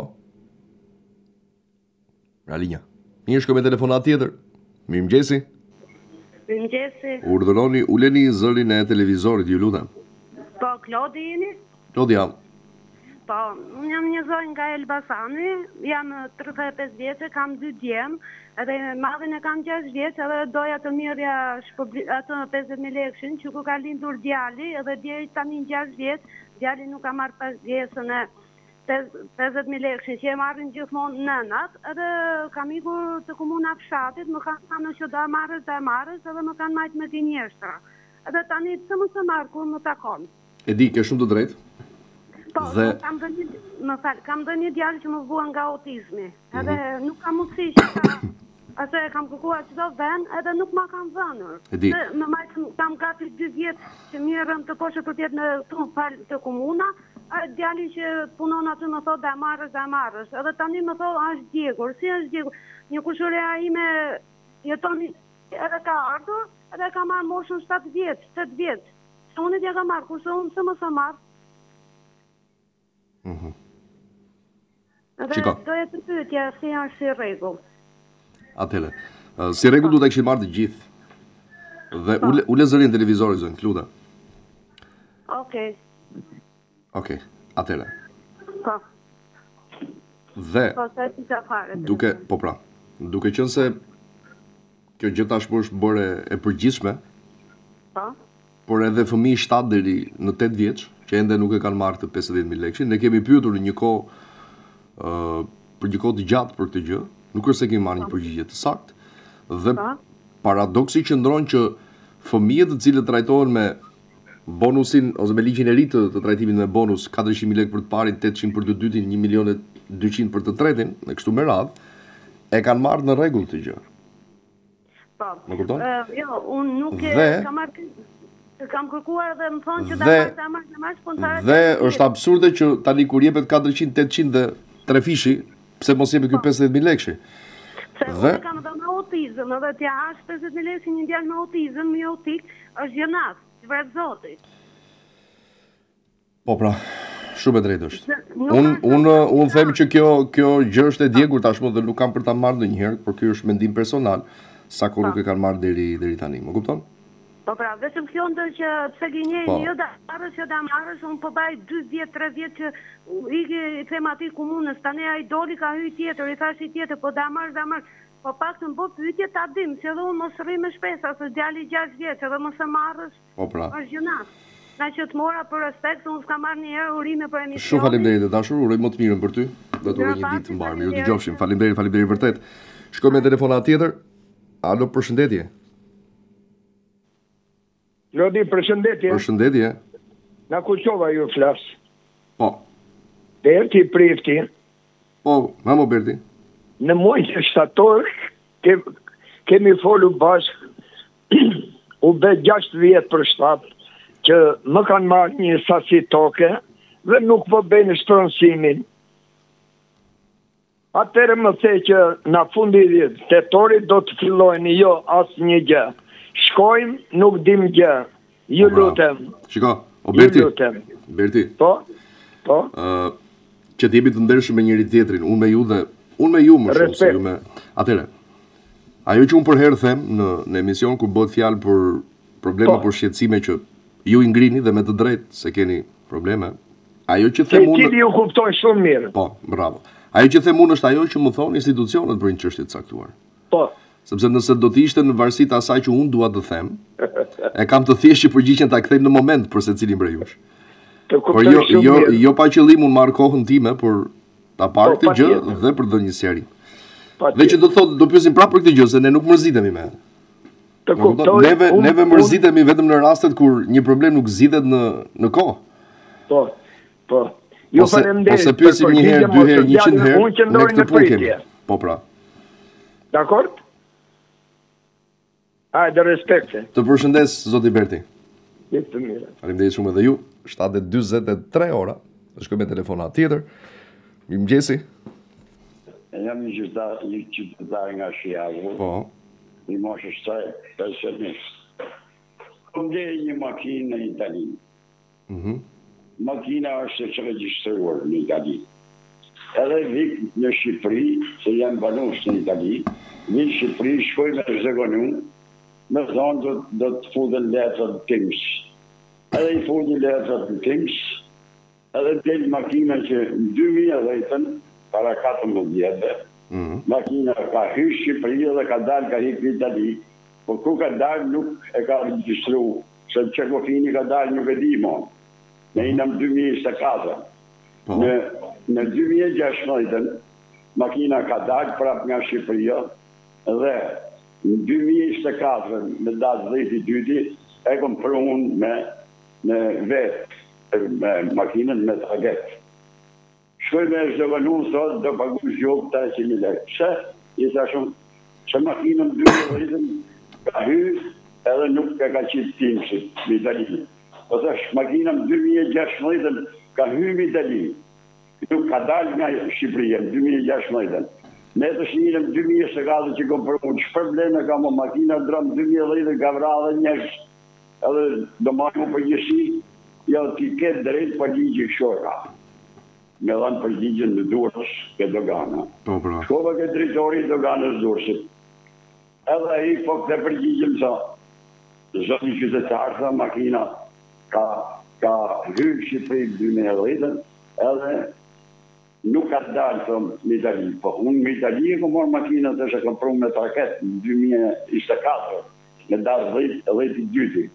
Ralinja. Mirë shko me telefonat tjetër. Mirëmëngjesi. Mirëmëngjesi. Urdhëroni, uleni zërin e televizorit, ju lutem. Po, Klodi jeni? Klodi jam. Po, unë jam një zonjë nga Elbasani, jam 35 vjeçë, kam 2 djemë, edhe madhin e kam 6 vjeçë, edhe doja të mirja atë 50.000 lekëshin, që ku ka lindur djali, edhe djeli tani 6 vjeçë, djali nuk ka marrë pasgesën e 50.000 lekëshin, që e marrin gjithmonë nënat, edhe kam ikur të komuna fshatit, më kanë thënë që do marrës, edhe më kanë majtë me gënjeshtra. Edhe tani të më të marrë kur më takon. E di, ke shumë të drejtë. Po, kam dhe një djalë që më vua nga autizmi. Edhe nuk kam mundësi që ase kam kërkuar çdo vend, edhe nuk ma kam vënur. E di. Më majtë kam gati 2 vjetë që mirëm të poshë për tjetë në palë të komuna, djali që punon aty më thot dhe marrës. Edhe tani më thot është djegur. Si është djegur? Një kushurea ime jetoni edhe ka ardhur, edhe ka marrë moshën 7 vjetë. Se unë t'ja ka marrë, kurse unë se më së marrë. Edhe doja të pyetja si është si rregull. Atële. Si rregull duhet të kishit marrë të gjithë. Dhe ule zërin televizorit, zonë, lutem. Okej, atële. Po. Dhe duke qenë se kjo gjë tashmë është bërë e përgjithshme. Po. Por edhe fëmijë 7 deri në 8 vjeç, që ende nuk e kanë marrë të 50.000 lekë, ne kemi pyetur në një kohë për një kohë të gjatë për këtë gjë, nuk është se kemi marrë një përgjigje të saktë. Dhe paradoksi që ndron që fëmijët të cilët trajtohen me bonusin ose me ligjin e ri të trajtimit me bonus 400.000 lekë për të parin, 800 për të dytin, 1.200.000 për të tretin, në kështu me radhë, e kanë marrë në rregull të gjë. Po. Më kupton? Jo, unë nuk e kam marrë. Kam kërkuar dhe më thonë që da marrë spontanat. Dhe është absurde që tani kur jepet 400, 800 dhe 3 fishi, pse mos jepet ky 50.000 lekë? Se unë kam dhe me autizëm, edhe t'ja hash 50.000 lekë një djalë me autizëm, me autik, është gjenat, që vret zoti. Po pra, shumë e drejtë është. Unë them që kjo gjë është e djegur tashmë dhe nuk kam për ta marrë ndonjëherë, por ky është mendim personal, sa kohë nuk e kanë marrë deri tani, më kupton? Po pra, vetëm kjo ndër që pse gjenjeni jo da marrës, unë po baj 2 vjetë, 3 vjetë që i them ati komunës, tani a i doli ka hyj tjetër, i thash i tjetër, po da marrës, po pak të më bo pyetje ta dim, që edhe unë mos rri me shpesa, se djali 6 vjetë, edhe mos e marrës, është gjënat. Na që të mora për respekt, unë s'ka marrë një herë urime për emisionin. Shumë faleminderit e dashur, uroj më të mirën për ty, dhe të uroj një ditë të mbarë, mirë dëgjofshim, faleminderit vërtet. Shkoj me telefonat tjetër. Alo, përshëndetje. Lodi, përshëndetje. Përshëndetje. Na kuqova ju flas. Po. Berti Prifti, Po, mamo Berti. në muajin shtator kemi folu bashk u be 6 vjet për shtat që më kanë marrë një sasi toke dhe nuk po bëjnë shpronësimin. Atëherë më the që në fundi tetorit do të fillojnë jo asë një gjë. Shkojmë, nuk dim gjë. Ju lutem. Shiko, o Berti. Ju lutem. Berti. Po? Që t'jemi të ndershëm me njëri tjetrin, unë me ju dhe unë me ju më shumë se ju me. Atëherë, ajo që unë për herë them në emision kur bëhet fjalë për problema për shqetësime që ju i ngrini dhe me të drejtë se keni probleme. Ajo që them unë. Ti ju kuptoj shumë mirë. Po, bravo. Ajo që them unë është ajo që më thonë institucionet për një çështje të caktuar. Po. Sepse nëse do të ishte në varësi të asaj që unë dua të them, e kam të thjeshtë që përgjigjen ta kthejmë në moment për secilin prej jush. Por jo pa qëllim unë marr kohën time për ta parë këtë gjë dhe për të dhënë një sqarim. Dhe që do të thotë do pyesim prapë për këtë gjë se ne nuk mërzitemi me. Të kuptoj. Neve mërzitemi vetëm në rastet kur një problem nuk zgjidhet në kohë. Po. Ju faleminderit. Ose pyesim një herë, 2 herë, 100 herë. Ne këtë punë kemi. Po pra. Dakord? Hajde respekte. Të përshëndes zoti Berti. Jetë të mirë. Faleminderit shumë edhe ju. 7:43 ora. Do shkojmë me telefonat tjetër. Mirëmëngjesi. Jam një qytetar nga Shqipëria. Po. I moshës së pensionist. Kam një makinë në Itali. Makina është që regjistruar në Itali. Edhe vik në Shqipëri, se janë banues në Itali, në Shqipëri shkoj me zëgonu, me thonë do të futen letrat Kings. Edhe i futen letrat Kings, edhe del makina që në 2010, para 14 vjetë, makina ka hyrë Shqipëri dhe ka dalë ka hikë në Itali, por ku ka dalë nuk e ka regjistru, se Qekofini ka dalë nuk e di mon. Ne jam 2024. Në 2016 makina ka dalë prap nga Shqipëria dhe në 2024 në datë 10/2 e kom prunë me vetë me makinën me traget. Shkoj me zhëvënu sot do pagu zhjobë 300.000 lekë. Pse? I thashun që makinën 2010 ka hyrë edhe nuk ka qitë timësit në Italië. Po thash, makinën 2016 ka hyrë në Itali. Nuk ka dalë nga Shqipëria në 2016. Ne të shinjëm 2014 që kom përmu, që probleme ka më makina drëmë 2010 ka vra dhe njësh. Edhe do marrë më përgjësi, ja t'i ketë drejt përgjigje shora. Me dhanë përgjigjen në Durrës ke dogana. Shkova ke drejtori i doganës Durrësit. Edhe i po këtë përgjigjem sa, zoti qytetar tha makina ka hyrë Shqipëri 2010 edhe nuk ka dalë në Itali. Po unë në Itali e kom marrë makinën të që kam prunë me traket në 2024, në darë 10/2.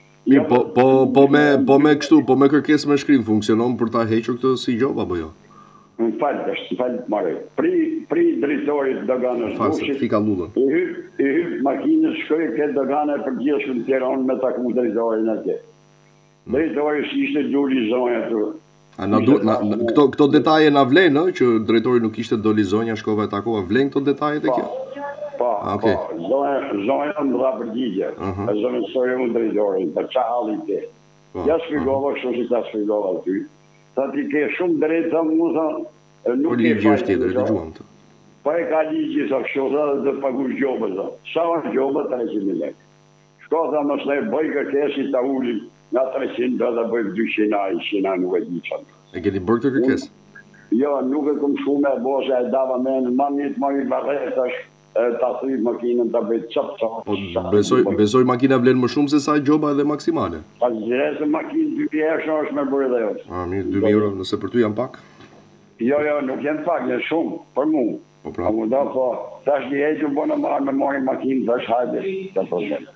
Po me kështu, po me kërkesë me shkrim, funksionon për ta hequr këtë si gjobë apo jo? Më falë marrë. Pri drejtorit doganës Durrësit. Fika lullën. I hyp makinës, shkoj ke dogana e përgjithshme në Tiranë me taku drejtorin atje. Drejtori ishte Duli Zonja këtu. Këto detaje na vlen, që drejtori nuk ishte Doli Zonja, shkova e takova, vlen këto detaje te kjo? Po. Zonja më dha përgjigje. E zonja sori unë drejtorin, për qa halli te. Ja shpjegova kështu si ta shpjegova ty. Sa ti ke shumë drejt, sa mu sa nuk e fajtë. Pa e ka ligji sa kështu, sa dhe të pagush gjobë, sa. Sa është gjobë 300.000 lekë. Shko, sa më shnej, bëj kërkesi ta ullim nga 300, do dhe bëjmë 200 nuk e di qatë. E keni bërë këtë kërkes? Jo, nuk e kom shumë e boshe, e dava me në manit më i barret, ta thujt makinën të bëjt qëpë. Besoj makina vlen më shumë se sa gjoba edhe maksimale? Pa zhese makinë 2.000 euro është me bërë dhe jo. Mirë, 2.000 euro, nëse për ty janë pak? Jo, nuk janë pak, janë shumë, për mu. Po, ta është një ejtë më në marë me marë makinë, ta është hajde, të përshën.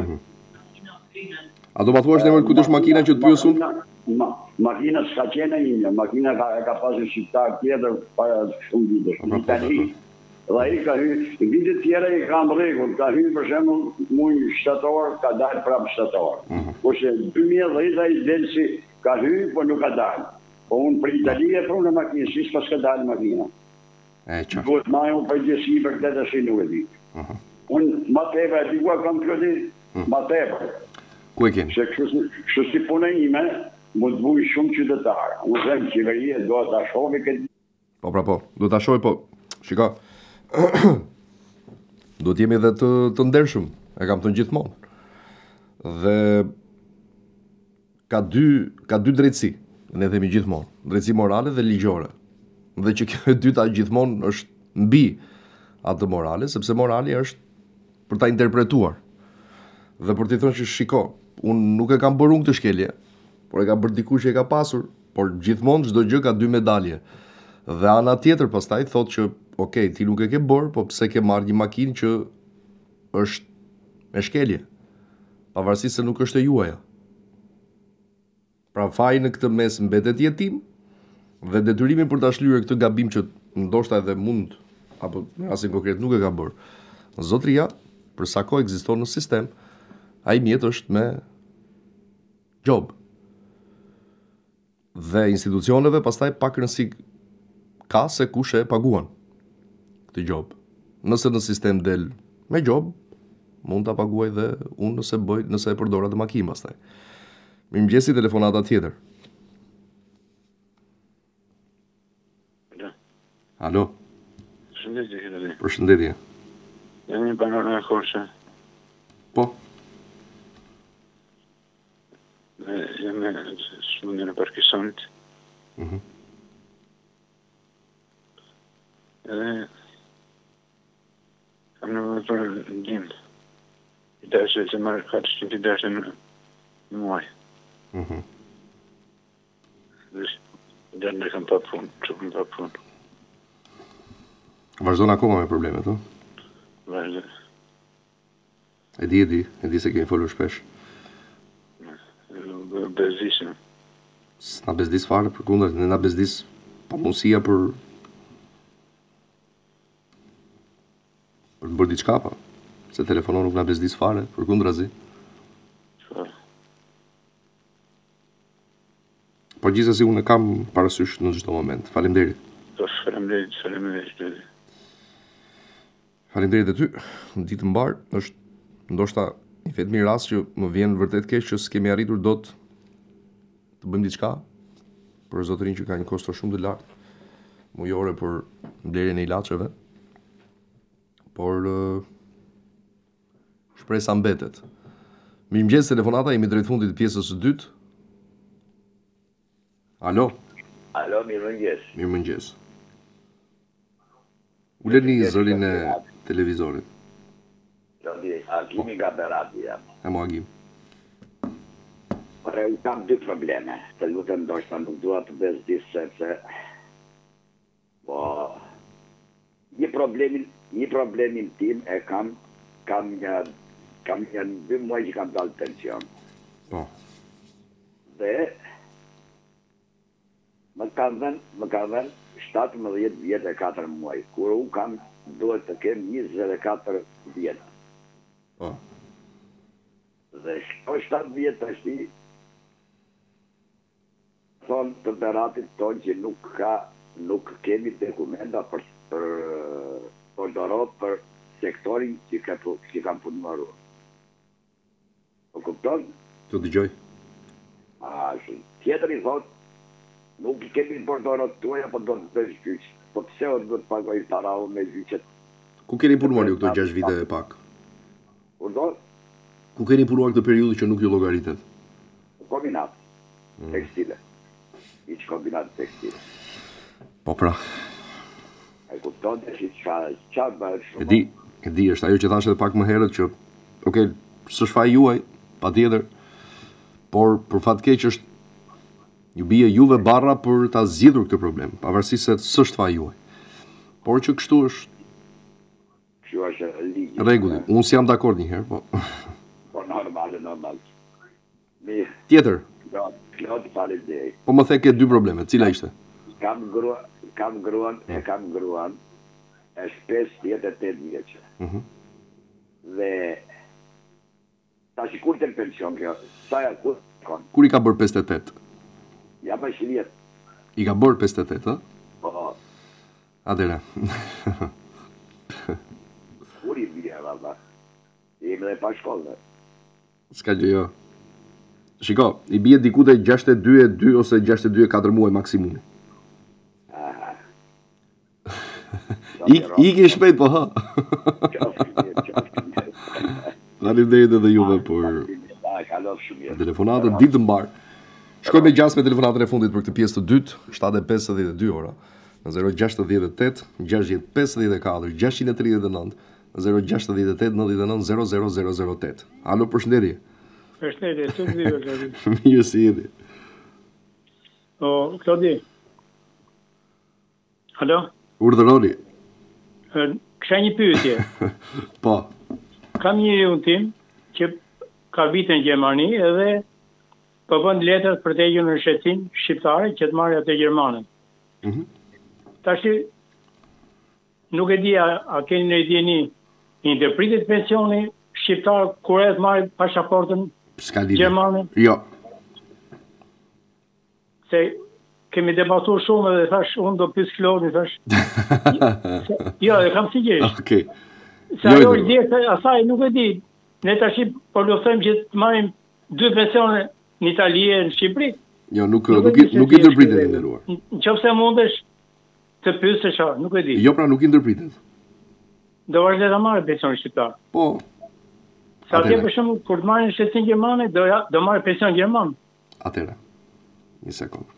A do ma thua është nevojt këtë është makina që të pyesun? Makina s'ka qene një, makina ka pasë shqiptar tjetër para shumë vitës. Në Itali, dhe i ka hy, vitet tjera i kam rregull, ka hy për shemë mujë shtator, ka dalë prapë shtator. Kurse 2010 i delë si Ka hy, po nuk ka dalë. Po unë për Itali e prunë në makinë, si s'pas ka dalë makina. E qartë. Duhet ma unë përgjësi për këtë shi nuk e di. Unë ma tepër, e digua kam këti, ma tepër. Ku e keni? Se kështu si punë ime, më të buj shumë qytetarë. Unë zemë qeverie, do të shohi këtë. Po, do ta shohë, po. Shika. Do të jemi edhe të ndershëm, e kam thënë gjithmonë. Dhe ka dy drejtësi, ne themi gjithmonë, drejtësi morale dhe ligjore. Dhe që kjo e dyta gjithmonë është mbi atë morale, sepse morali është për ta interpretuar. Dhe për t'i thënë që shiko, unë nuk e kam bërë unë këtë shkelje, por e ka bërë dikush që e ka pasur, por gjithmonë çdo gjë ka dy medalje. Dhe ana tjetër pastaj thotë që okej, ti nuk e ke bërë, po pse ke marrë një makinë që është me shkelje, pavarësisht se nuk është e juaja. Pra faji në këtë mes mbetet jetim dhe detyrimi për ta shlyer këtë gabim që ndoshta edhe mund apo në rastin konkret nuk e ka bërë. Zotria, për sa kohë ekziston në sistem, ai mjet është me job. Dhe institucioneve pastaj pak rëndësi ka se kush e paguan këtë job. Nëse në sistem del me job, mund ta paguaj dhe unë nëse e përdor atë makinë pastaj. Mirëmëngjesi, telefonata tjetër. Alo. Shëndetje, Hilali. Përshëndetje. Jam një banor në Korçë. Po. Jam me smundjen e Parkinsonit. Edhe kam nevojë për ndihmë. I dashë që marrë 400 dashë në muaj. Dhe në kam pa punë, çupëm pa punë. Vazhdon akoma me problemet, o? Vazhdo. E di se kemi folur shpesh. Bezdisëm. S'na bezdis fare, përkundër, ne na bezdis pa mundësia për të bërë diçka pa. Se telefonon nuk na bezdis fare, përkundrazi. Po gjithsesi unë kam parasysh në çdo moment. Faleminderit. Faleminderit. Faleminderit e ty. Në ditë mbar është ndoshta një vetmi rast që më vjen vërtet keq që s'kemi arritur dot të bëjmë diçka për zotërinë që ka një kosto shumë të lartë mujore për mbledhjen e ilaçeve. Por shpresa mbetet. Mirëmëngjes, telefonata, jemi drejt fundit të pjesës së dytë. Alo. Alo, mirëmëngjes. Mirëmëngjes. Uleni zërin e televizorit. Agimi nga Berati jam. E mo Agim. Por unë kam dy probleme. Të lutem ndoshta nuk dua të bezdis sepse po një problemin tim e kam një 2 muaj që kam dalë pension. Po. Dhe më ka dhenë 17 vjetë e 4 muaj, kur unë duhet të kem 24 vjetë. Po. Dhe shko 7 vjetë është thonë të Beratit tonë që nuk kemi dokumenta për dorot për sektorin që kam punuar. Po kupton? Të dëgjoj. Tjetër i thotë, nuk i kemi bordorot tuaja, po do të bësh gjyq. Po pse o do të pagoj tarau me gjyqet? Ku keni punuar ju këto 6 vite e pak? Kur do? Ku keni punuar këtë periudhë që nuk ju llogaritet? Kombinat tekstile. Iç kombinat tekstile. Po pra. E kupton se çfarë bëhet shumë. E di, është ajo që thashë edhe pak më herët që okay, s'është faji juaj, patjetër. Por për fat keq është ju bie juve barra për ta zgjidhur këtë problem, pavarësisht se s'është faji juaj. Por që kështu është. Kështu është ligji. Rregulli. Unë s'jam dakord një herë, po. Po normal. Mirë. Tjetër. Klot faleminderit. Po më the ke 2 probleme, cila ishte? Kam gruan, është 58 vjeçë. Dhe tash kur të pension kjo, sa ja kur i ka bërë 58? Ja më 20 vjet. I ka bërë 58, ha? Po. Atëra. Kur i bie valla. Jemi dhe pa shkollë. S'ka gjë jo. Shiko, i bie diku te 62 ose 62 muaj maksimumi. I shpejt po ha. Faleminderit edhe juve për telefonatën ditë të mbar. Shkoj me gjas me telefonatën e fundit për këtë pjesë të dytë, 7:52 ora. Në 068 654 639 068 99 00008. Alo, përshëndetje. Përshëndetje, të gjithë. Mirë si jeni. O, Klodi. Alo? Urdhëroni. Kisha një pyetje. Po. Kam një unë tim që ka vite në Gjermani edhe po bën letrat për të hequr në shtetësinë shqiptare që të marrë atë gjermanën. Tash nuk e di a keni në dieni ndërpritet pensioni shqiptar kur e të marrë pasaportën gjermane? Jo. Se kemi debatuar shumë dhe thash unë do pyes Klodin thash. Jo, e kam sigurisht. Okej. Sa ajo ide asaj nuk e di. Ne tash po luftojmë që të marrim 2 pensione në Itali e në Shqipëri. Jo, nuk i ndërpritet e nderuar. Nëse mundesh të pyesësh, nuk e di. Jo, pra nuk i ndërpritet. Do vazhdoj ta marrë pension shqiptar. Po. Sa të për shembull kur të marrin shtetësinë gjermane do marrë pension gjerman. Atëra. Një sekond.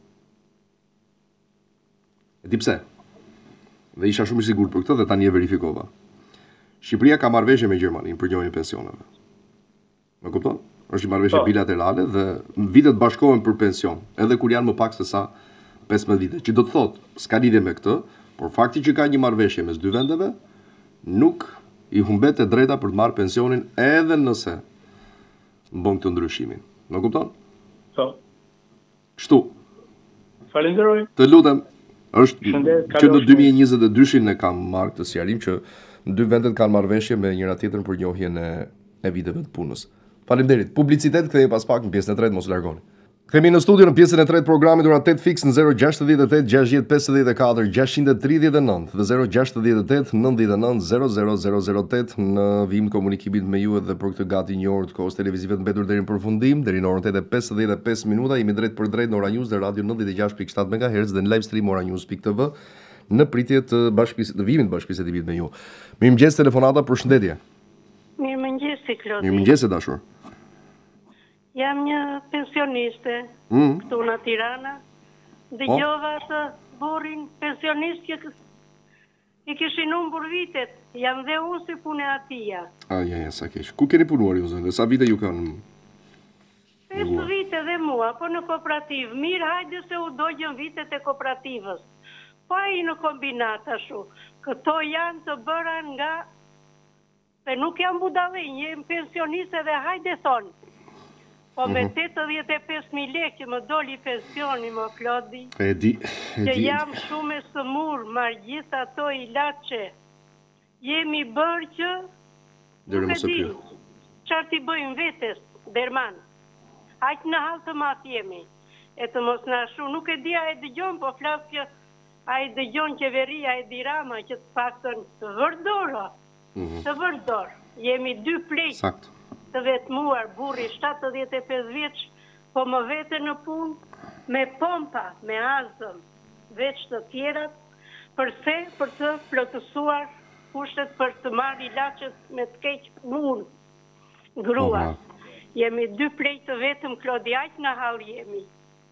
E di pse? Dhe isha shumë i sigurt për këtë dhe tani e verifikova. Shqipëria ka marrëveshje me Gjermaninë për njërin pensioneve. Më kupton? Është një marrëveshje bilaterale dhe vitet bashkohen për pension, edhe kur janë më pak se sa 15 vite. Që do të thotë, s'ka lidhje me këtë, por fakti që ka një marrëveshje mes dy vendeve nuk i humbet e drejta për të marrë pensionin edhe nëse bën këtë ndryshimin. Më kupton? Po. Kështu. Falenderoj. Të lutem. Është që në 2022 ne kam marrë këtë sqarim që dy vendet kanë marrëveshje me njëra tjetrën për njohjen e viteve të punës. Faleminderit. Publicitet kthehemi pas pak në pjesën e tretë, mos u largoni. Kthehemi në studio në pjesën e tretë programit ora 8 fiks në 068 654 639 dhe 068 99 00008 në vim komunikimit me ju edhe për këtë gati një orë të kohës televizive të mbetur deri në përfundim, deri në orën 8:55 minuta jemi drejt për drejt në Ora News dhe Radio 96.7 MHz dhe në live stream oranews.tv në pritje të vimit të bashkëpisë të me ju. Mirëmëngjes telefonata, përshëndetje. Mirëmëngjes Klodi. Mirëmëngjes dashur. Jam një pensioniste këtu në Tirana. Dëgjova të burrin pensionist që i kishin humbur vitet. Jam dhe unë si punë atia. Ja, sa keq. Ku keni punuar ju zonë? Sa vite ju kanë? 5 vite dhe mua, po në kooperativë. Mirë, hajde se u dogjën vitet e kooperativës. Pa i në kombinat ashu. Këto janë të bëra nga se nuk jam budallin, jem pensioniste dhe hajde thonë. Po me 85.000 lekë që më doli pensioni, më Klodi, që jam shumë e sëmur, marrë gjitha ato ilaçe. Jemi bërë që nuk e di, qarë t'i bëjmë vetes, derman. Hajtë në halë të matë jemi. E të mos në ashu, nuk e di a e dëgjon, po flasë që a e dëgjon qeveria e dirama që të paktën të vërdora. Të vërdor. Jemi 2 plejtë të vetmuar, burri 75 vjeç, po më vete në punë, me pompa, me azëm, veç të tjerat, përse për të plotësuar kushtet për të marrë ilaçet me të keq punë. Grua. Jemi 2 plejtë të vetëm, Klodi, aq në hall jemi.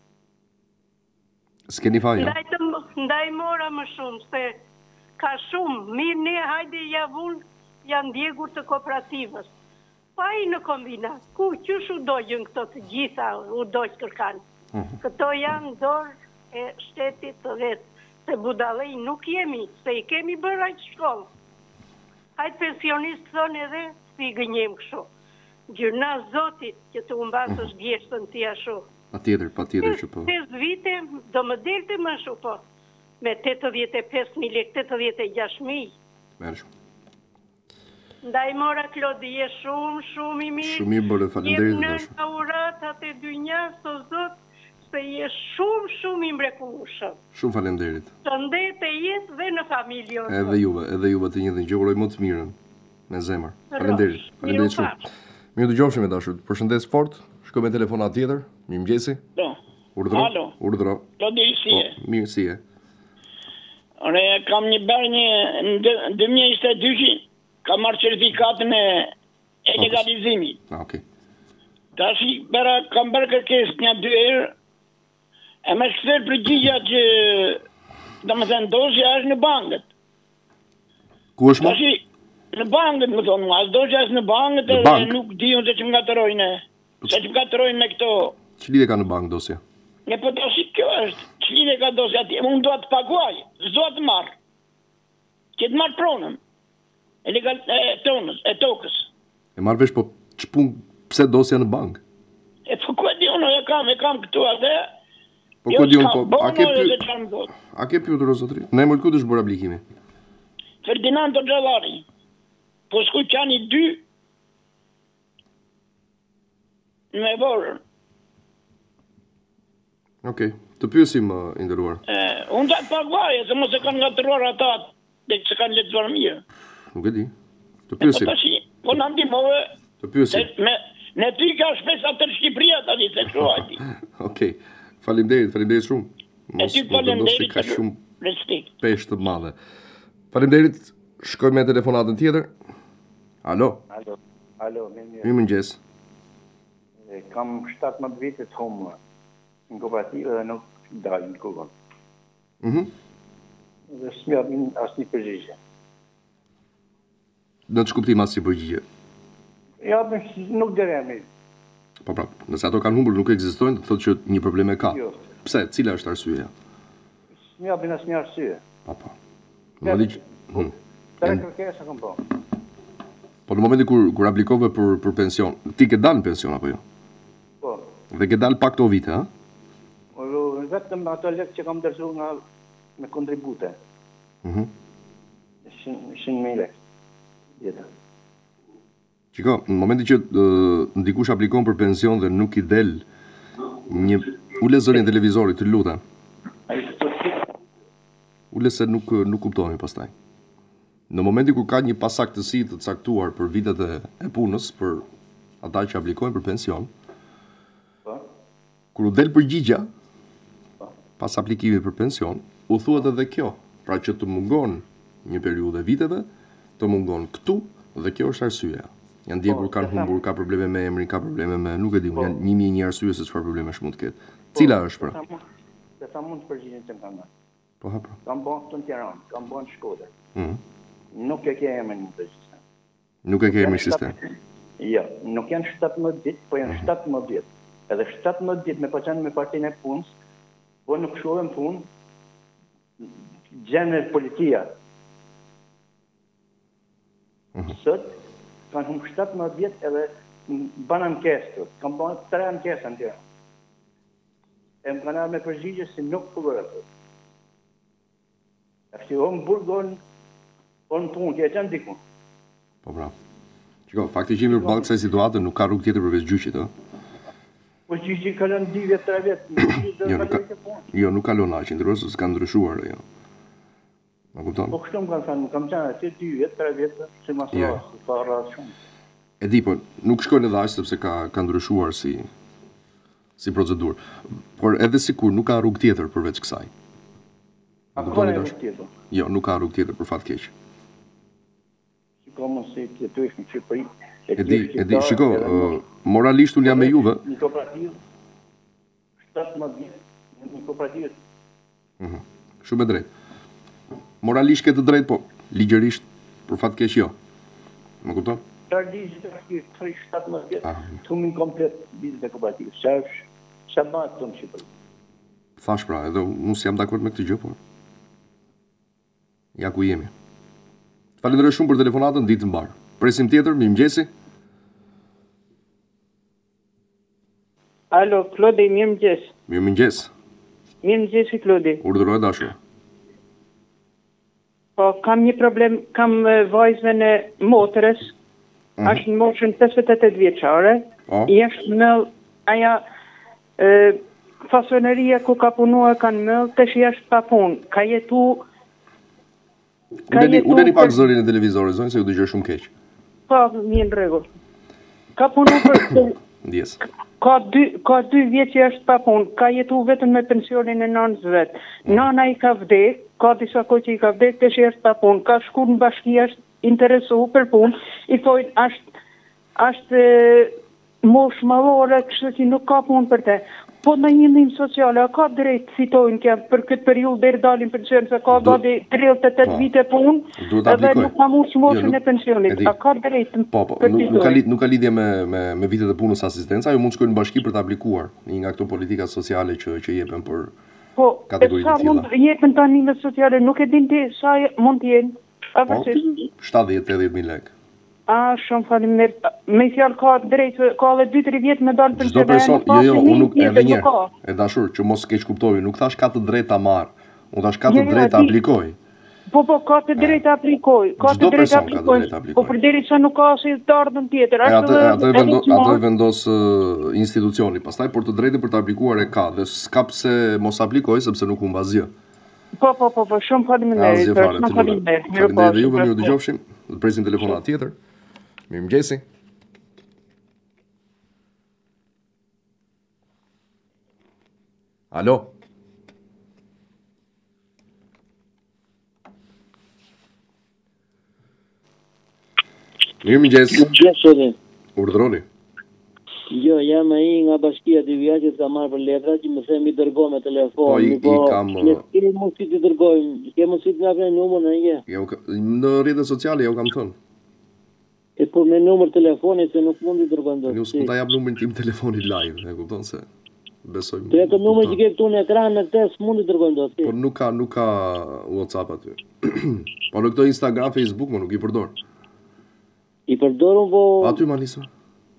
S'keni faja? Ndaj mora më shumë, se ka shumë, mirë ne hajde javun janë ndjegur të kooperativës. Pa i në kombinat, ku qysh u dojën këto të gjitha, u dojë kërkan. Këto janë dorë e shtetit të vetë, se budalej nuk jemi, se i kemi bërë ajtë shkollë. Ajtë pensionistë thonë edhe, si i gënjem kësho. Gjërna zotit që të umbasë është gjeshtën të jashu. Pa tjetër që po. 5 vite do më delte më shu po. Me 85.000 lekë, 86.000. Merë shumë. Ndaj mora Klodi, je shumë i mirë. Shumë i bërë, falenderit. Jep në uratat e dynjas, o zot, se je shumë i mrekullueshëm. Shumë faleminderit. Shëndet e jetë dhe në familjen. Edhe juve të njëjtën gjë, uroj më të mirën. Me zemër. Faleminderit. Faleminderit shumë. Mirë dëgjofshim me dashur. Përshëndes fort. Shkoj me telefonat tjetër. Mirëmëngjesi. Urdhro. Urdhro. Mirë si je. Ore, kam një bërë në 2022 kam marrë certifikatën e legalizimit. Okej. Tash kam bërë kërkesë një 2 herë. E më shkëtër përgjigja që domethënë dosja është në bankët. Ku është më? Në bankët, më thonë, as dosja është në bankët edhe nuk diun se që më ngatërojnë. Se që më ngatërojnë me këto. Që lidhe ka në bankë dosja? Ne po tash kjo është, që lidhe ka dosja ti, unë do të paguaj, s'do të marr. Që të marr pronën. E tokës. E marr vesh po pse dosja në bankë? E po ku e di unë, e kam këtu atë. Po ku di unë po, a ke pyetur o zotri? Ne më kujt është bërë aplikimi? Ferdinando Xhallari. Po s'ku qani 2 me vorën. Okej, të pyesim i nderuar. Unë të paguaj, se mos e kanë ngatëruar ata, dhe se kanë lexuar mirë. Nuk e di. Të pyesim. Po na ndihmove. Të pyesim. Ne ty ka shpesa të Shqipëria tani se çuaj. Okej. Faleminderit shumë. E ty faleminderit ka shumë respekt. Peshë të madhe. Faleminderit. Shkoj me telefonatën tjetër. Alo, mirëmëngjes. Kam 17 vite të humë në kooperativë dhe nuk dalë në kukon. Dhe s'mjabin asë një përgjigje. Në të shkuptim asë një përgjigje? Ja, nuk dëremi. Po prap, nëse ato kanë humbur nuk ekzistojnë, të thotë që një probleme ka. Jo. Pse, cila është arsyeja? S'mjabin asë një arsye. Po. Në di që... Tre kërkesa kam po. Po në momenti kur aplikove për pension, ti ke dalë në pension apo jo? Po. Dhe ke dalë pak këto vite, ha? Vetëm ato lekë që kam dërzu nga me kontribute. 100.000 lekë. Jetër. Qiko, në momenti që ndikush aplikon për pension dhe nuk i del një... Ule zërin televizorit, të lutem. Ule se nuk kuptohemi pastaj. Në momenti kur ka një pasaktësi të caktuar për vitet e punës, për ata që aplikojnë për pension, kur u del përgjigja, pas aplikimit për pension, u thuhet edhe kjo, pra që të mungon një periudhë viteve, të mungon këtu, dhe kjo është arsyeja. Janë djegur kanë humbur, ka probleme me emrin, ka probleme me, nuk e di, janë 1001 arsye se çfarë probleme mund të ketë. Cila është pra? Dhe sa mund të përgjigjen që më kanë marrë. Po hapra. Kam bon të në Tiranë, kam bon në Shkodër. Nuk e ke emrin në të sistem. Nuk e ke emrin sistem? Jo, nuk janë 17 ditë, po janë 17 ditë. Edhe 17 ditë me qenë me partinë e punës, po nuk shohem punë, gjenë policia. Sot, kanë humbur 17 ditë edhe banë ankesë, kam banë 3 ankesa në Tiranë. E më kanë me përgjigje si nuk përgërë. E si o më burgon, o në punë, që e qenë dikun. Po bravo. Qiko, fakti që imi për balë kësaj situatë nuk ka rrugë tjetër përveç gjyqit, Po gjyqit kalon 2 vjetë, 3 vjetë. Jo, nuk kalon aq, ndërës s'ka ndryshuar, jo. Më kupton? Po kështu më kanë thënë, kam qenë aty 2 vjetë, 3 vjetë, si mas rrasë, ka rrasë shumë. E di, po, nuk shkojnë edhe aq, sepse ka ndryshuar si procedurë. Por edhe sikur nuk ka rrugë tjetër përveç kësaj. A kërë e rrugë tjetër? Jo, nuk ka rrugë tjetër për fat keq. Shiko më si të tu ishë në Shqipëri. E di, shiko, moralisht unë jam me juve. Një kooperativë, 17 vjetë, një kooperativë. Shumë e drejt. Moralisht ke të drejt, po, ligjërisht, për fat keq jo. Më kupton? Qarë ligjë të është 17 vjetë, të humin komplet bizit e kooperativë. Qa batë të në Shqipëri? Thash pra, edhe unë si jam dakord me këtë gjë, po. Ja ku jemi. Falenderoj shumë për telefonatën, ditë mbarë. Presim tjetër, mirëmëngjesi. Alo, Klodi, mirëmëngjes. Mirëmëngjes. Mirëmëngjesi, Klodi. Urdhëroj dashur. Po, kam një problem, kam vajzën e motrës, është në moshën 58 vjeçare, i është në aja fasoneria ku ka punuar kanë mëll, tash jashtë pa punë. Ka jetu Uleni pak zërin e televizorit, zonjë, se ju dëgjoj shumë keq. Po, mirë rregull. Ka punu për Ndjes. Ka dy vjet që është pa punë, ka jetu vetëm me pensionin e nënës vet. Nana i ka vdek, ka disa kohë që i ka vdek, tash është pa punë. Ka shku në bashki, është interesu për punë, i thojnë është mosh mallore, kështu që nuk ka punë për te. Po në një ndihmë sociale, a ka drejt fitojnë kja për këtë periudhë deri dalin pension, se ka gati 38 vite punë, edhe nuk ka mundë moshën e pensionit. A ka drejt nuk ka lidhje me vitet e punës asistenca, ju mund shkojnë në bashki për të aplikuar një nga këto politika sociale që jepen për kategoritë të tilla. Po, sa mund jepen tani me sociale, nuk e din ti sa mund të jenë. Po, 70-80.000 lekë. Shumë faleminderit. Me fjalë ka drejt, ka edhe 2-3 vjet me dalë pension. Çdo person, unë nuk edhe një herë. E dashur, që mos keq kuptoj, nuk thash ka të drejtë ta marr. Unë thash ka të drejtë ta aplikoj. Po, ka të drejtë ta aplikoj. Ka të drejtë ta aplikoj. Po përderisa nuk ka si të ardhën tjetër. Ato e vendos institucioni. Pastaj për të drejtën për të aplikuar e ka, dhe s'ka pse mos aplikoj sepse nuk humb asgjë. Po, shumë faleminderit. Shumë faleminderit. Faleminderit juve, mirë dëgjofshim. Do presim telefonat tjetër. Mirëmëngjesi. Alo. Mirëmëngjes. Urdhroni. Jo, jam ai nga bashkia e viazhit ka marrë për letra që më themi dërgoj me telefon. Po, kemi mund të dërgojmë, kemi mund të japim numrin e një. Jo, në rrjetet sociale jo kam thënë. E po me numër telefoni se nuk mund të dërgojmë dot. Unë s'mund ta jap numrin tim telefoni live, e kupton se besoj. Po ato numër që ke këtu në ekran në këtë s'mund të dërgojmë dot. Po nuk ka WhatsApp aty. Po në këto Instagram, Facebook më nuk i përdor. I përdorun po aty ma nisëm.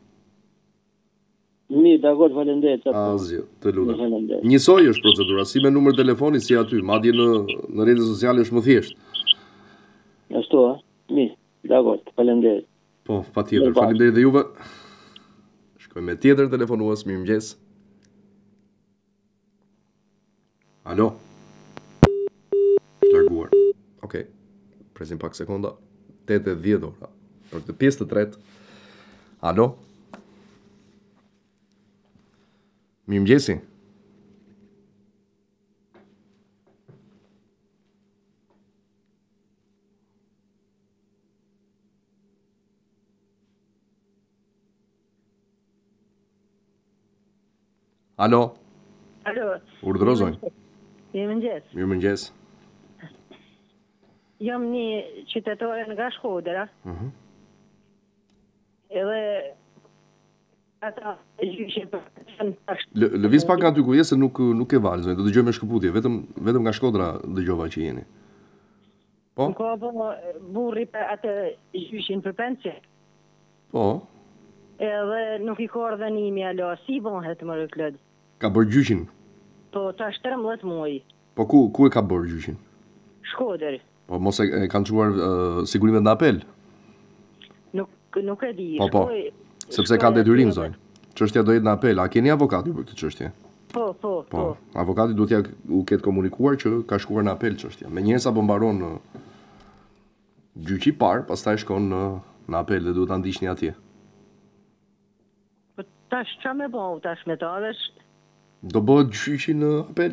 Mirë, dakor, faleminderit. Asgjë, të lutem. Njësoj është procedura, si me numër telefoni si aty, madje në rrjetet sociale është më thjesht. Ashtu, a? Mirë, dakor, faleminderit. Po, patjetër, faleminderit dhe juve. Shkoj me tjetër telefonues, mirëmëngjes. Alo. Larguar. Okej. Presim pak sekonda. 8:10 ora. Për këtë pjesë të tretë. Alo. Mirëmëngjesi. Alo. Urdhëro zonjë. Mirëmëngjes. Mirëmëngjes. Jam një qytetare nga Shkodra. Edhe ata gjyshin për lëviz pak nga ty ku je se nuk e val, zonjë, do dëgjoj me shkëputje, vetëm nga Shkodra dëgjova që jeni. Po? Ka burri për atë gjyshin për pension. Po. Edhe nuk i ka ardhënimi alo, si bëhet më rëklët? Ka bërë gjyshin? Po, ta 13 muaj. Po ku e ka bërë gjyshin? Shkodër. Po mos e kanë çuar sigurimet në apel? Nuk e di. Po. Sepse ka detyrim zonjë. Çështja do jetë në apel. A keni avokat ju për këtë çështje? Po. Avokati duhet ja u ketë komunikuar që ka shkuar në apel çështja. Megjithëse sapo mbaron gjyqi i parë, pastaj shkon në apel dhe duhet ta ndiqni atje. Po tash ç'a më bëu tash me ta, do bëhet gjyqi në apel?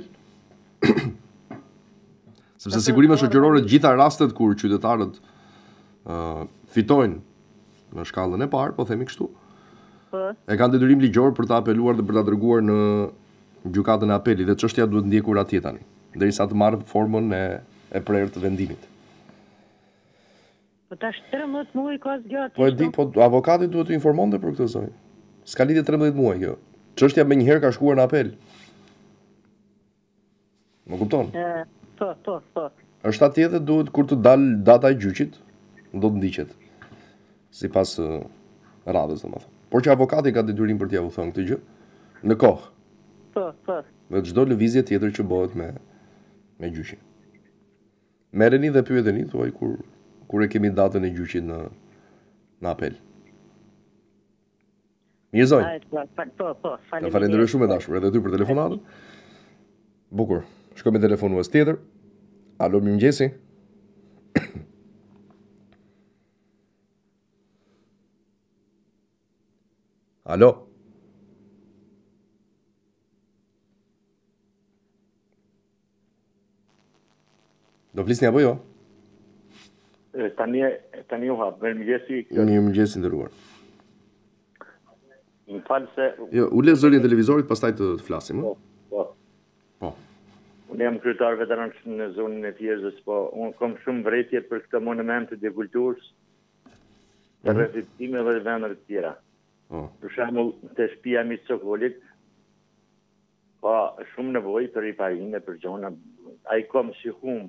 Sepse sigurimet shoqërore të gjitha rastet kur qytetarët fitojnë në shkallën e parë, po themi kështu. E kanë detyrim ligjor për ta apeluar dhe për ta dërguar në gjykatën e apelit dhe çështja duhet ndjekur atje tani, derisa të marrë formën e prerë të vendimit. Po tash 13 muaj ka zgjatë. Po e di, po avokati duhet të informonte për këtë zonjë. S'ka lidhje 13 muaj kjo. Çështja më njëherë ka shkuar në apel. Më kupton? Po. Është atje dhe duhet kur të dalë data e gjyqit, do të ndiqet. Sipas radhës, domethënë. Por që avokati ka detyrim për t'ia u thënë këtë gjë në kohë. Po. Dhe çdo lëvizje tjetër që bëhet me gjyqin. Merreni dhe pyeteni, thuaj kur e kemi datën e gjyqit në apel. Mirë zonjë. Po, Të falenderoj shumë e dashur edhe ty për telefonatën. Bukur. Shkoj me telefonues tjetër. Alo, mirëmëngjesi. Alo. Do flisni apo jo? Tani u hap, mirëmëngjesi. Mirëmëngjesi nderuar. Më falë se... Jo, u le zërin e televizorit, pastaj të flasim. Po. Unë jam kryetar veteranësh në zonën e Tjerëzës, po unë kam shumë vërejtje për këtë monumente të kulturës, të rrethitime dhe vendeve të tjera. Për shembull, te shtëpia e Mitsokolit, ka shumë nevojë për riparinë për gjona. Ai kom si hum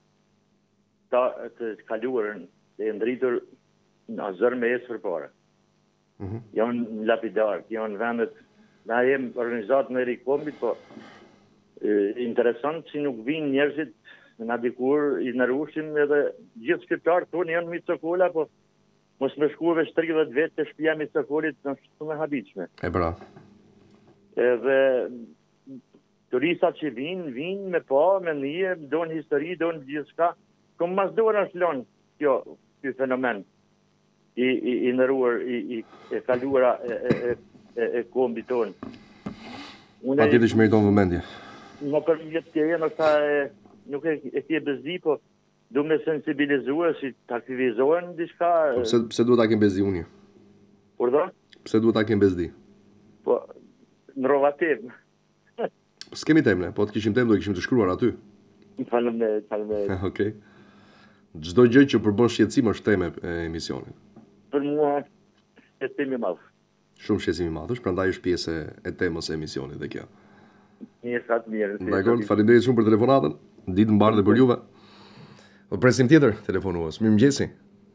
të kaluarën e ndritur në zërë me esë përpare. Janë lapidar, janë vendet, na jem organizatë në Rikombit, po interesant që nuk vinë njerëzit në dikur i nërushim edhe gjithë shqiptarë tonë janë Mitsokola, po mos me shku veç 30 vetë të shtëpia Mitsokolit në shumë e habitshme. E bra. Edhe turistat që vinë me pa, me nije, donë histori, donë gjithë shka. Kom mas dorë është lonë kjo fenomen i nëruar, e kaluara e kombit tonë. Pa tjetër që meriton vëmendje. Në përmjet tjeje, nuk e kje bezdi, po du me sensibilizua si të aktivizohen diçka. Pse duhet ta kem bezdi unë? Por do? Pse duhet ta kem bezdi? Po, në rovatim. S'kemi temë, po të kishim temë, do kishim të shkruar aty. Faleminderit. Okej. Çdo gjë që përbën shqetësim është temë e emisionit. Për mua shqetësim i madh. Shumë shqetësim i madh është, prandaj është pjesë e temës së emisionit dhe kjo. Mirë. Dakor, faleminderit shumë për telefonatën. Ditë mbarë dhe për juve. Po presim tjetër telefonues. Mirëmëngjesi.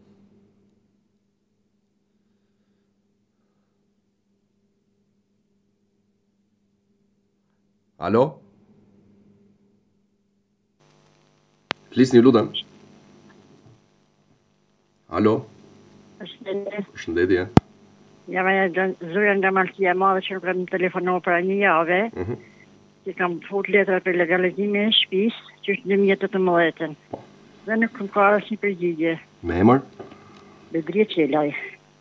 Alo? Flisni, lutem. Alo? Shëndetje. Jam Zurja nga Maltia Madhe që kam telefonuar për një javë, që kam fut letra për legalizimin e shtëpisë, që është 2018. Dhe nuk kam ka asnjë përgjigje. Me emër? Bedri Çelaj.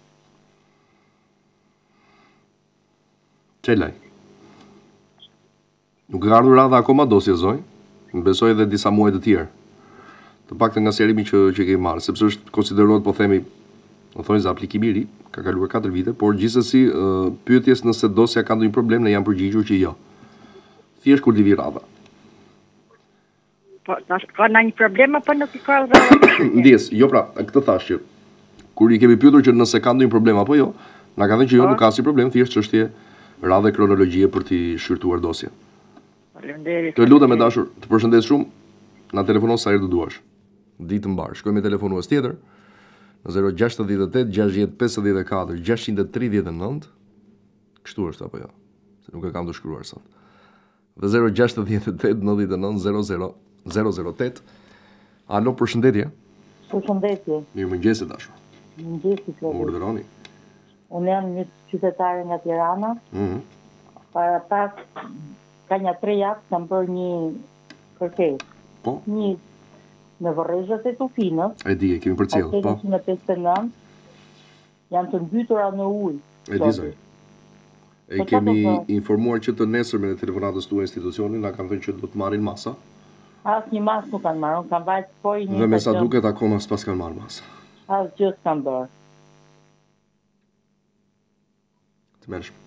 Çelaj. Nuk ka ardhur radha akoma dosje zonjë. Më besoj edhe disa muaj të tjerë. Të paktën nga serimi që kemi marrë, sepse është konsiderohet, po themi, do thonë za aplikim i ri, ka kaluar 4 vite, por gjithsesi pyetjes nëse dosja ka ndonjë problem, ne jam përgjigjur që jo. Thjesht kur divi radha. Po, ka ndonjë problem apo nuk ka radha? Ndjes, jo pra, këtë thash që kur i kemi pyetur që nëse ka ndonjë problem apo jo, na ka thënë që jo, nuk ka asnjë problem, thjesht çështje radhe kronologjie për t'i shqyrtuar dosjen. Faleminderit. Të lutem e dashur, të përshëndes shumë, na telefonon sa herë të duash. Ditë mbar. Shkoj me telefonues tjetër në 068 654 639. Kështu është apo jo? Se nuk e kam të shkruar sot. Dhe 068 99 00 008. Alo, përshëndetje. Përshëndetje. Mirëmëngjes e dashur. Mirëmëngjes. Urdhëroni. Unë jam një qytetare nga Tirana. Para pak ka një 3 javë kam bërë një kërkesë. Po? Një në Vorrezhat e Tufinës. E di, e kemi përcjell, po. 159 janë të mbytura në ujë. E di zoj. E kemi informuar që të nesërmen e telefonatës tuaj institucionin na kanë thënë që do të marrin masa. Asnjë masë nuk kanë marrë, kanë vajtë poj një. Dhe me sa duket akoma s'pas kanë marrë masa. Asgjë s'kan bërë. Të mërshme.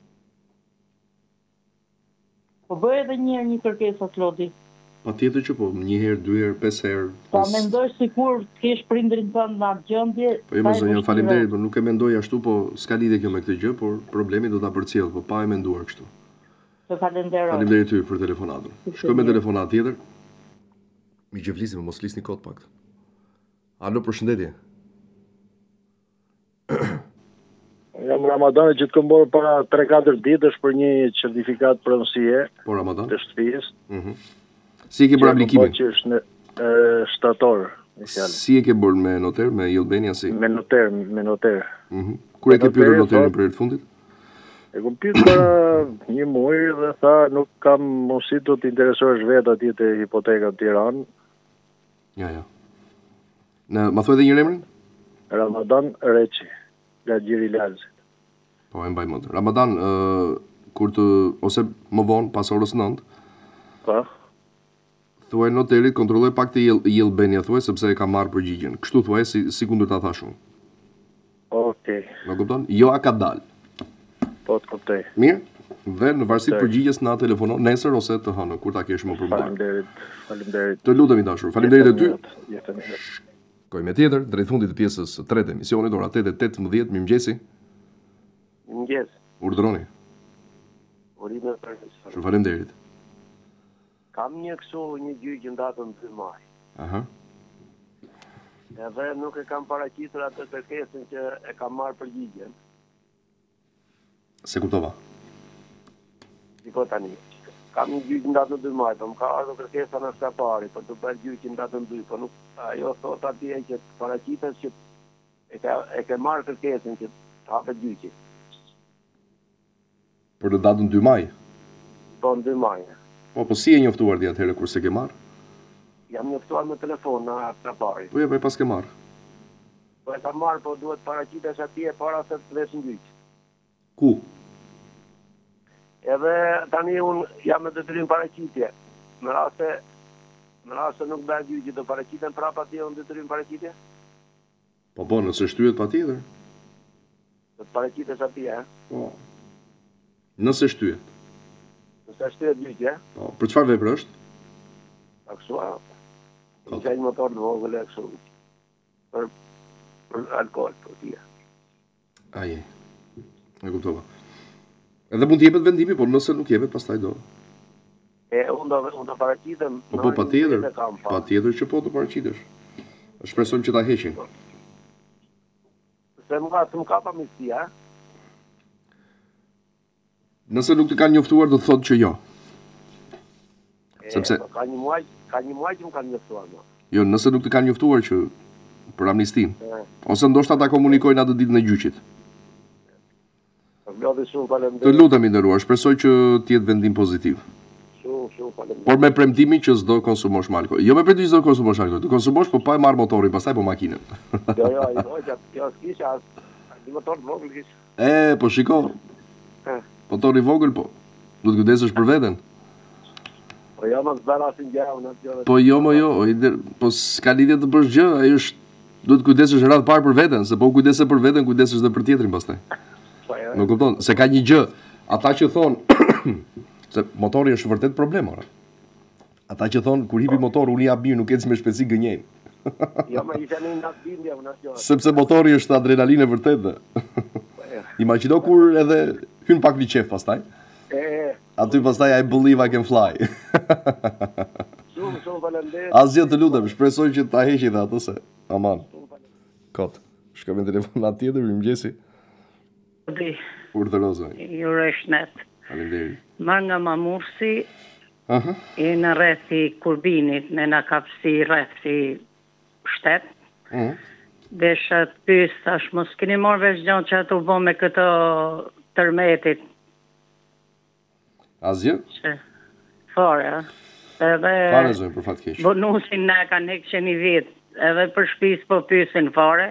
Po bëj edhe një kërkesë Sloti. Pa tjetër që po, 1 herë, 2 herë, 5 herë. Pa mendoj sikur të kesh prindrin tënd në atë gjendje. Po më zonjë, faleminderit, por nuk e mendoj ashtu, po s'ka lidhje kjo me këtë gjë, por problemi do ta përcjell, po pa e menduar kështu. Të falenderoj. Faleminderit ty për telefonatën. Shkoj me telefonat tjetër. Mi që flisim, mos flisni kot pak. Alo, përshëndetje. Jam Ramadani që të kam bërë para 3-4 ditësh për një certifikat pronësie. Po Ramadan. Të shtëpisë. Si e ke bërë aplikimin? Që është në shtator. Si e ke bërë me noter, me Jellbenia si? Me noter. Kur e ke pyetur noterin për herë të fundit? E kom pyet para një muaj dhe tha nuk kam mundësi do të interesohesh vetë atje te hipoteka në Tiranë. Ja. Ma thuaj edhe një emrin? Ramadan Reçi, nga Gjiri Lalzit. Po, e mbaj mend. Ramadan, kur të ose më vonë pas orës 9. Po. Thuaj në hotelit, kontrolloj pak të Jelbenia thuaj sepse e ka marrë përgjigjen. Kështu thuaj si kundër ta thash unë. Okej. Më kupton? Jo a ka dal. Po të kuptoj. Mirë. Dhe në varësi të përgjigjes na telefonon nesër ose të hënë, kur ta kesh më përmbajtur. Faleminderit. Të lutemi dashur. Faleminderit edhe ty. Jetën e mirë. Kojme tjetër, drejt fundit të pjesës së tretë emisionit, ora 8:18, mirëmëngjesi. Mirëmëngjes. Urdhroni. Urime për Shumë faleminderit. Kam një gjyqë në datën 2 maj. Aha. Edhe nuk e kam paraqitur atë kërkesën që e kam marrë përgjigjen. Se kuptova. Diko tani. Kam një gjyqë në datën 2 maj, po më ka ardhur kërkesa në shkapari, po të bëj gjyqin në datën 2, po nuk ajo thot atje që paraqitet që e ke marrë kërkesën që të hapet gjyqi. Për në datën 2 maj? Po në 2 maj. Po si e njoftuar di atëherë kur se ke marrë? Jam njoftuar me telefon në shkapari. Po ja, pas ke marrë. Po e kam marrë, po duhet paraqitesh atje para se të vesh në gjyq. Ku? Edhe tani unë jam me detyrim paraqitje. Në rast se nuk bëhet gjyqi, do paraqiten prapë atje unë detyrim paraqitje? Po, nëse shtyhet patjetër. Do të paraqitesh atje, Po. Nëse shtyhet. Nëse shtyhet gjyqi, Po, për çfarë vepër është? Aksu, një qajnë motor të vogël e aksu. Për alkohol, për tja. Aje. E kuptova. Edhe mund të jepet vendimi, por nëse nuk jepet, pastaj do. Unë do paraqitem. Po, patjetër. Patjetër që po të paraqitesh. Shpresojmë që ta heqin. Se më ka pa misia, Nëse nuk të kanë njoftuar, do të thotë që jo. Sepse ka një muaj që më kanë njoftuar. Jo, nëse nuk të kanë njoftuar që për amnistin, ose ndoshta ta komunikojnë atë ditën e gjyqit. Të lutemi nderuar, shpresoj që të jetë vendim pozitiv. Shumë faleminderit. Por me premtimin që s'do konsumosh më alkool. Jo me premtimin që s'do konsumosh alkool. Të konsumosh, po pa e marr motorin, pastaj po makinën. Jo, s'kisha një motor të vogël kisha. Po shiko. Motor i vogël, po. Du të kujdesesh për veten. Po jo, më të bërë asin gjë, Po jo, po s'ka lidhje të bësh gjë, ai është duhet kujdesesh radh parë për veten, se po kujdese për veten, kujdesesh edhe për tjetrin pastaj. Më kupton, se ka një gjë, ata që thonë se motori është vërtet problem, ora. Ata që thonë kur hipi motor unë jap mirë, nuk eci me shpejtësi gënjejnë. Jo, më ishte në natbindje unë asgjë. Sepse motori është adrenalinë e vërtetë. Imagjino kur edhe hyn pak një qef pastaj. Aty pastaj I believe I can fly. Shumë faleminderit. Asgjë të lutem, shpresoj që ta heqi dhe atë se aman. Kot. Shkojmë në telefonat tjetër, mirëmëngjesi. Urdhërozoj. Jure shnet. Faleminderit. Marr nga Mamursi, e në rrethi Kurbinit, në na kapsi rrethi shtet. Desha të pyes tash, mos keni marrë vesh gjanë që ato bën me këto tërmetit. Asgjë? Fare, edhe... Fare zojnë, për fatë keq. Bonusin na kanë hekë që një vit, edhe për shtëpis po pyesin fare.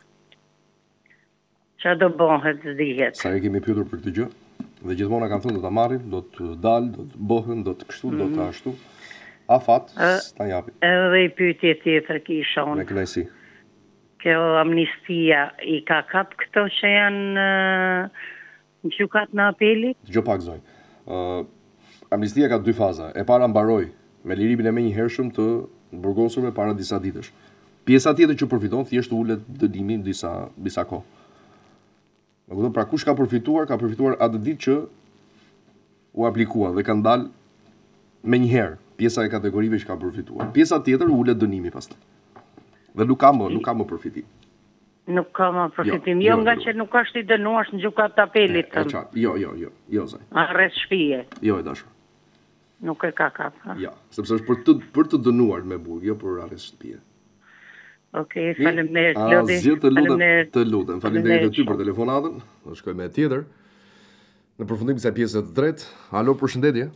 Qa do bëhet zdihet? Sa e kemi pyetur për këtë gjë, dhe gjithmonë kanë thënë do ta marrim, do të dalë, do të bëhen, do të kështu, do të ashtu. A fat, s'ta japin. Edhe i pyetje tjetër kisha unë. Me kënaqësi. Kjo amnistia i ka kap këto që janë në gjykat në apelit? Dgjoj pak zonjë. Amnistia ka 2 faza. E para mbaroi me lirimin e menjëhershëm të burgosurve para disa ditësh. Pjesa tjetër që përfiton thjesht ulet dënimin disa kohë. Më kupton, pra kush ka përfituar atë ditë që u aplikua dhe kanë dalë menjëherë pjesa e kategorive që ka përfituar. Pjesa tjetër ulet dënimi pastaj. Dhe nuk ka më përfitim. Nuk ka më përfitim. Jo nga që nuk është i dënuar në gjykat të apelit. Jo, zaj. Arrest shtëpie. Jo, e dashur. Nuk e ka kap. Ja, sepse është për të dënuar me burg, jo për arrest shtëpie. Okej, faleminderit Lodi. Të lutem. Faleminderit ty për telefonatën. Do shkojmë me tjetër. Në përfundim kësaj pjese të tretë, alo, përshëndetje.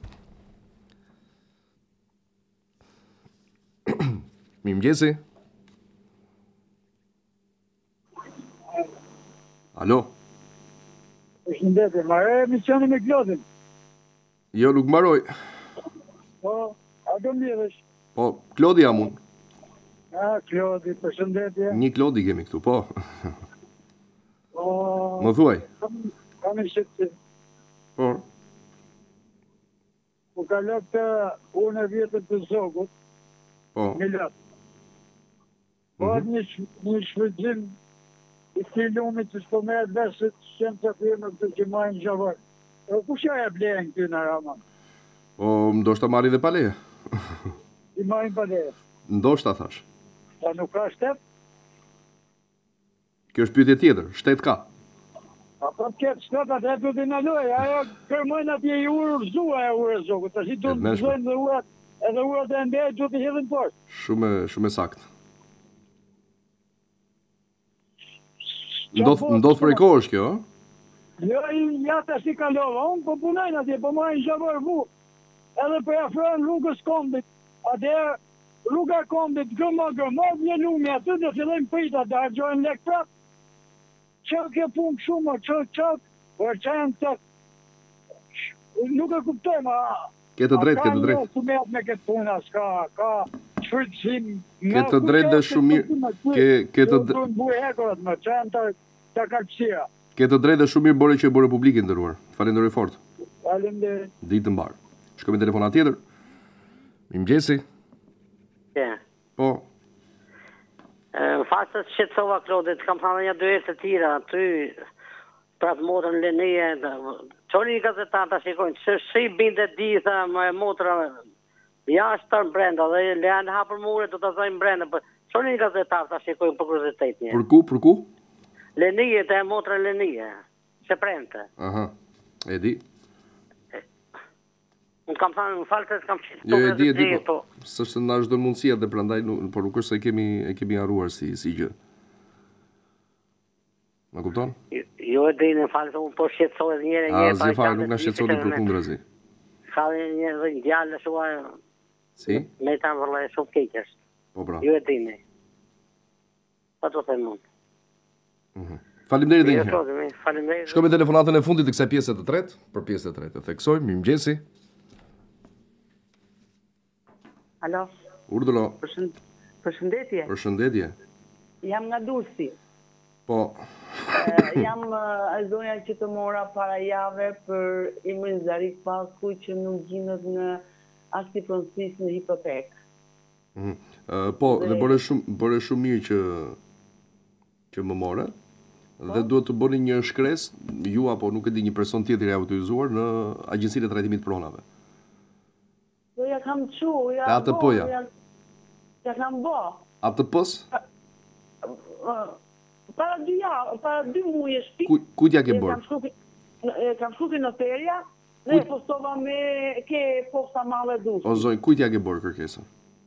Mirëmëngjesi. Alo. Përshëndetje, marrë emisionin me Klodin. Jo, nuk mbaroj. Po, a do mjevesh? Po, Klodi jam unë. Klodi, përshëndetje. Një Klodi kemi këtu, po. Po. Më thuaj. Kam i shqipti. Po. Po kalot të unë e vjetët të zogut. Po. Milat. Po një shfrytëzim i këti lumit që s'po me e besit qenë të firmë të që majnë gjavar. Ku shja e blejnë këty në Rama? Po, ndoshta marri dhe paleje. I majnë paleje. Ndoshta, thash. Pa nuk ka shtet? Kjo është pyetje tjetër, shtet ka. A po këtë shtetat e du t'i naloj, ajo kërmojnë atje i urëzua e ure zogut, të si du të zojnë dhe urat, edhe urat e ndej du t'i hedhin poshtë. Shumë sakt. Ndodh prej kohësh kjo, Jo, ja të si kalova, unë po punajnë atje, po majnë zhavër vu, edhe për afrojnë rrugës kombit, atje rruga kombit, gëma, një lumi aty dhe fillojnë prita, dhe argjojnë lek prap, që ke punë shumë, që, për që janë të, nuk e kuptojmë, Ke të drejtë. Ka një sumet me këtë puna, ka shfrytësim. Ke të drejtë dhe shumë mirë. Ke të drejtë dhe shumë mirë bore që e bore publikin ndëruar. Falenderoj fort. Falenderoj. Ditë të mbarë. Shkojmë telefonat tjetër. Mirëmëngjesi. Po. Në fakt të shqetësova Klodit, kam thënë një dy herë të tjera, ty pratë motrën Lenije, qoni një gazetar të shikojnë, që shi binde di, tha, me motra jashtë tërë brenda, dhe lejanë hapër mure, do të zajnë brenda, për qoni një gazetar të shikojnë për kuriozitet një. Për ku? Lenije, të e motra Lenije, që prente. Aha, e di. Unë kam thënë, në falë të s'kam qëtë. Jo, e di, po, sështë në ashtë do mundësia dhe prandaj, por nuk është se e kemi arruar si gjë. Më kupton? Jo e dini, falë, unë po shqetësoj njëre. Zi farë, nuk nga shqetësoj për kundra zi. Ka dhe një dhe një djallë shua... Si? Me ta më vërla e shumë keqës. Po bra. Jo e dini. Pa të them unë. Falimderit dhe njëherë. Falimderit. Shkojmë telefonatën e fundit të kësaj pjesë të tretë, për pjesë të tretë. Theksojmë, mirëmëngjesi. Alo. Urdhëro. Përshëndetje. Përshëndetje. Jam nga Durrësi. Po. Jam zonja që të mora para jave për Imrin Zarik Pasku që nuk gjinët në ashti pronësis në hipotek. Po, dhe bëre shumë mirë që më more, dhe duhet të bëni një shkres, ju apo nuk e di një person tjetër e autorizuar në Agjencinë e Trajtimit Pronave. Jo, ja kam qu, ja kam bo. ATP-s? Para 2 muje shpi. Kujt ja ke bërë? Kam shkupi në terja, dhe postova me ke posta male dushë. O zonjë, kujt ja ke bërë kërkesën?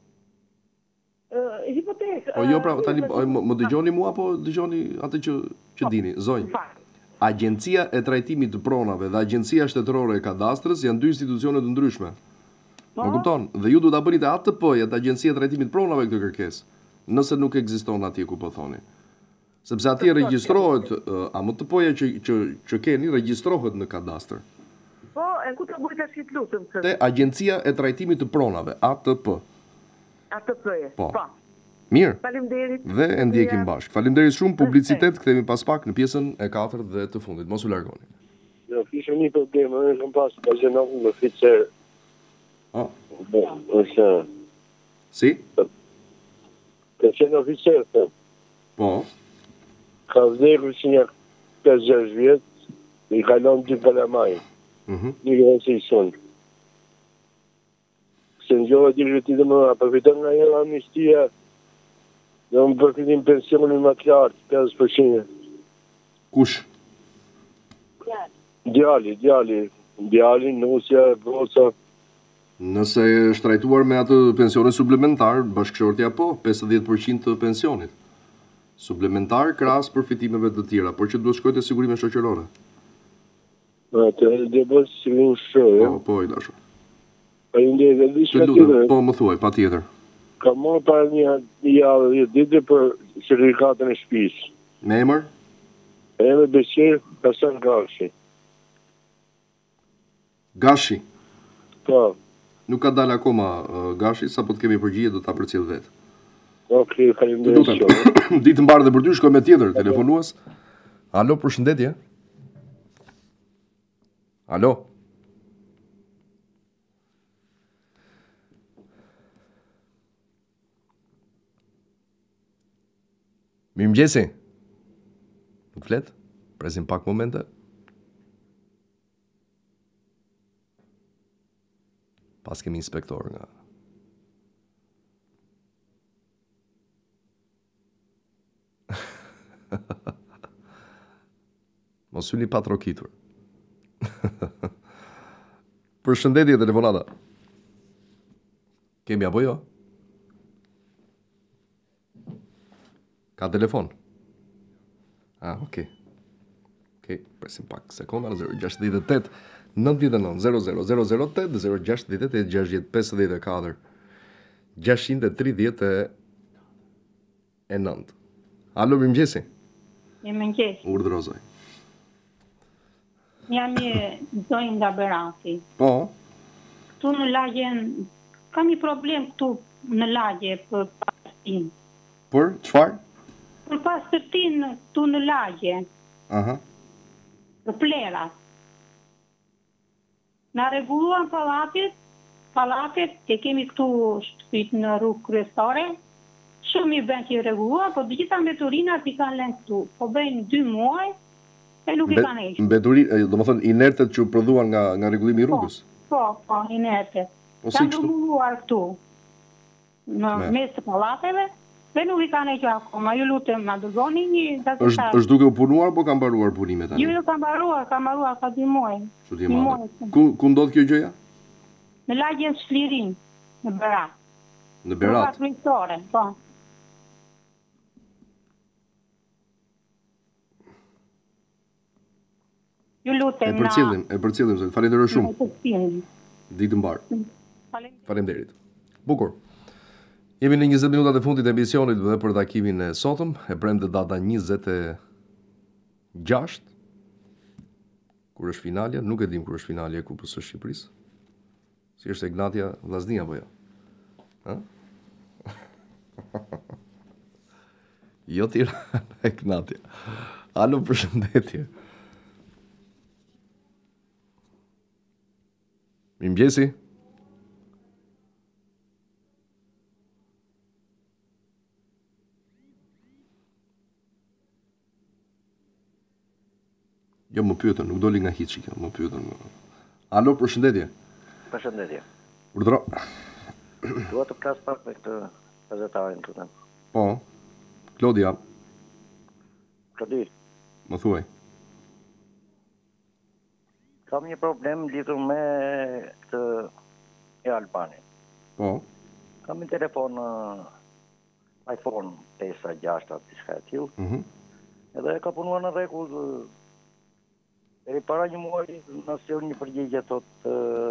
Hipotekë. O jo, pra, tani, më dëgjoni mua, apo dëgjoni atë që dini? Zonjë, Agjencia e Trajtimit të Pronave dhe Agjencia Shtetërore e Kadastrës janë dy institucione të ndryshme. Më kupton? Dhe ju duhet ta bëni te ATP-ja, te Agjencia e Trajtimit të Pronave këtë kërkesë, nëse nuk ekziston atje ku po thoni. Sepse atje regjistrohet, ATP-ja që keni regjistrohet në kadastër. Po, e ku të bëjt e shqit lutëm? Te Agjencia e Trajtimit të Pronave, ATP. ATP-je, po. Mirë. Faleminderit. Dhe e ndjekim bashkë. Faleminderit shumë, publicitet, kthehemi pas pak në pjesën e 4 dhe të fundit. Mos u largoni. Jo, kishë një problem, e kam pas bazenohu me oficer. Si? Ka qenë oficer, të. Po. Ka vdekur që një 5-6 vjetë, i kalon 2 palamaj. Një gërësi i sonë. Se në gjohë dirë të dhe më përfiton nga një amnistia, dhe më përfitim pensionin më të lartë, 5%. Kush? Djali, nusja, brosa. Nëse është trajtuar me atë pensionin suplementar, bashkëshortja po, 50% të pensionit. Suplementar krahas përfitimeve të tjera, por që duhet shkojë te sigurime shoqërore. Atë dhe bësë si një shërë. Po, i dashur. Faleminderit, edhe diçka Të lutem, tjetër. po më thuaj, patjetër. Ka marrë para një javë 10 ditë për sertifikatën e shtëpisë. Me emër? Emër Beqir Hasan Gashi. Gashi. Po. Nuk ka dalë akoma Gashi, sa po të kemi përgjigje do ta përcjell vetë. Okej, faleminderit shumë. Ditë mbarë dhe për ty, shkoj me tjetër telefonues. Alo, përshëndetje. Alo. Mirëmëngjesi. Nuk flet? Presim pak momente. Pas kemi inspektor nga mos hyni pa trokitur. Përshëndetje telefonata. Kemi apo jo? Ka telefon? Okej. Okej, presim pak sekonda në 068 99 00008 068 654 639. Alo, mirëmëngjesi. Mirëmëngjes. Urdhërozoj. Jam një zonjë nga Beranci. Po. Këtu në lagjen, kam një problem këtu në lagje për pastërtinë. Për çfarë? Për pastërtinë këtu në lagje. Aha. Për plerat. Na rregulluan pallatet, që kemi këtu shtëpitë në rrugë kryesore. Shumë i bën që i rregulluan, po të gjitha mbeturinat i kanë lënë këtu. Po bëjnë 2 muaj e nuk i kanë hequr. Mbeturi, domethënë inertet që prodhuan nga rregullimi i rrugës. Po, inertet. Kanë rregulluar këtu. Në mes të pallateve, dhe nuk i kanë hequr akoma. Ju lutem, ma dërgoni një gazetar. Është duke u punuar apo ka mbaruar punimet tani? Jo, ka mbaruar ka 2 muaj. Ku ndodh kjo gjëja? Në lagjen Shlirin, në Berat. Në Berat. Po. Ju lutem e përcjellim se falenderoj shumë. Ditë mbarë. Faleminderit. Bukur. Jemi në 20 minutat e fundit e emisionit dhe për takimin e sotëm, e premte data 26 kur është finalja, nuk e dim kur është finalja e Kupës së Shqipërisë. Si është Egnatia Vllaznia apo jo? Ha? Jo Tirana, Egnatia. Alo, përshëndetje. Mirëmëngjesi. Jo, më pyetën, nuk doli nga hiçi kjo, më pyetën. Alo, përshëndetje. Përshëndetje. Urdhëro. Dua të flas pak me këtë gazetarin këtu. Po. Klodia. Klodi. Më thuaj. Kam një problem lidhur me këtë e Albani. Po. Kam një telefon iPhone 5, 6, diçka e tillë. Edhe ka punuar në rregull. Deri para një muaji na sjell një përgjigje thotë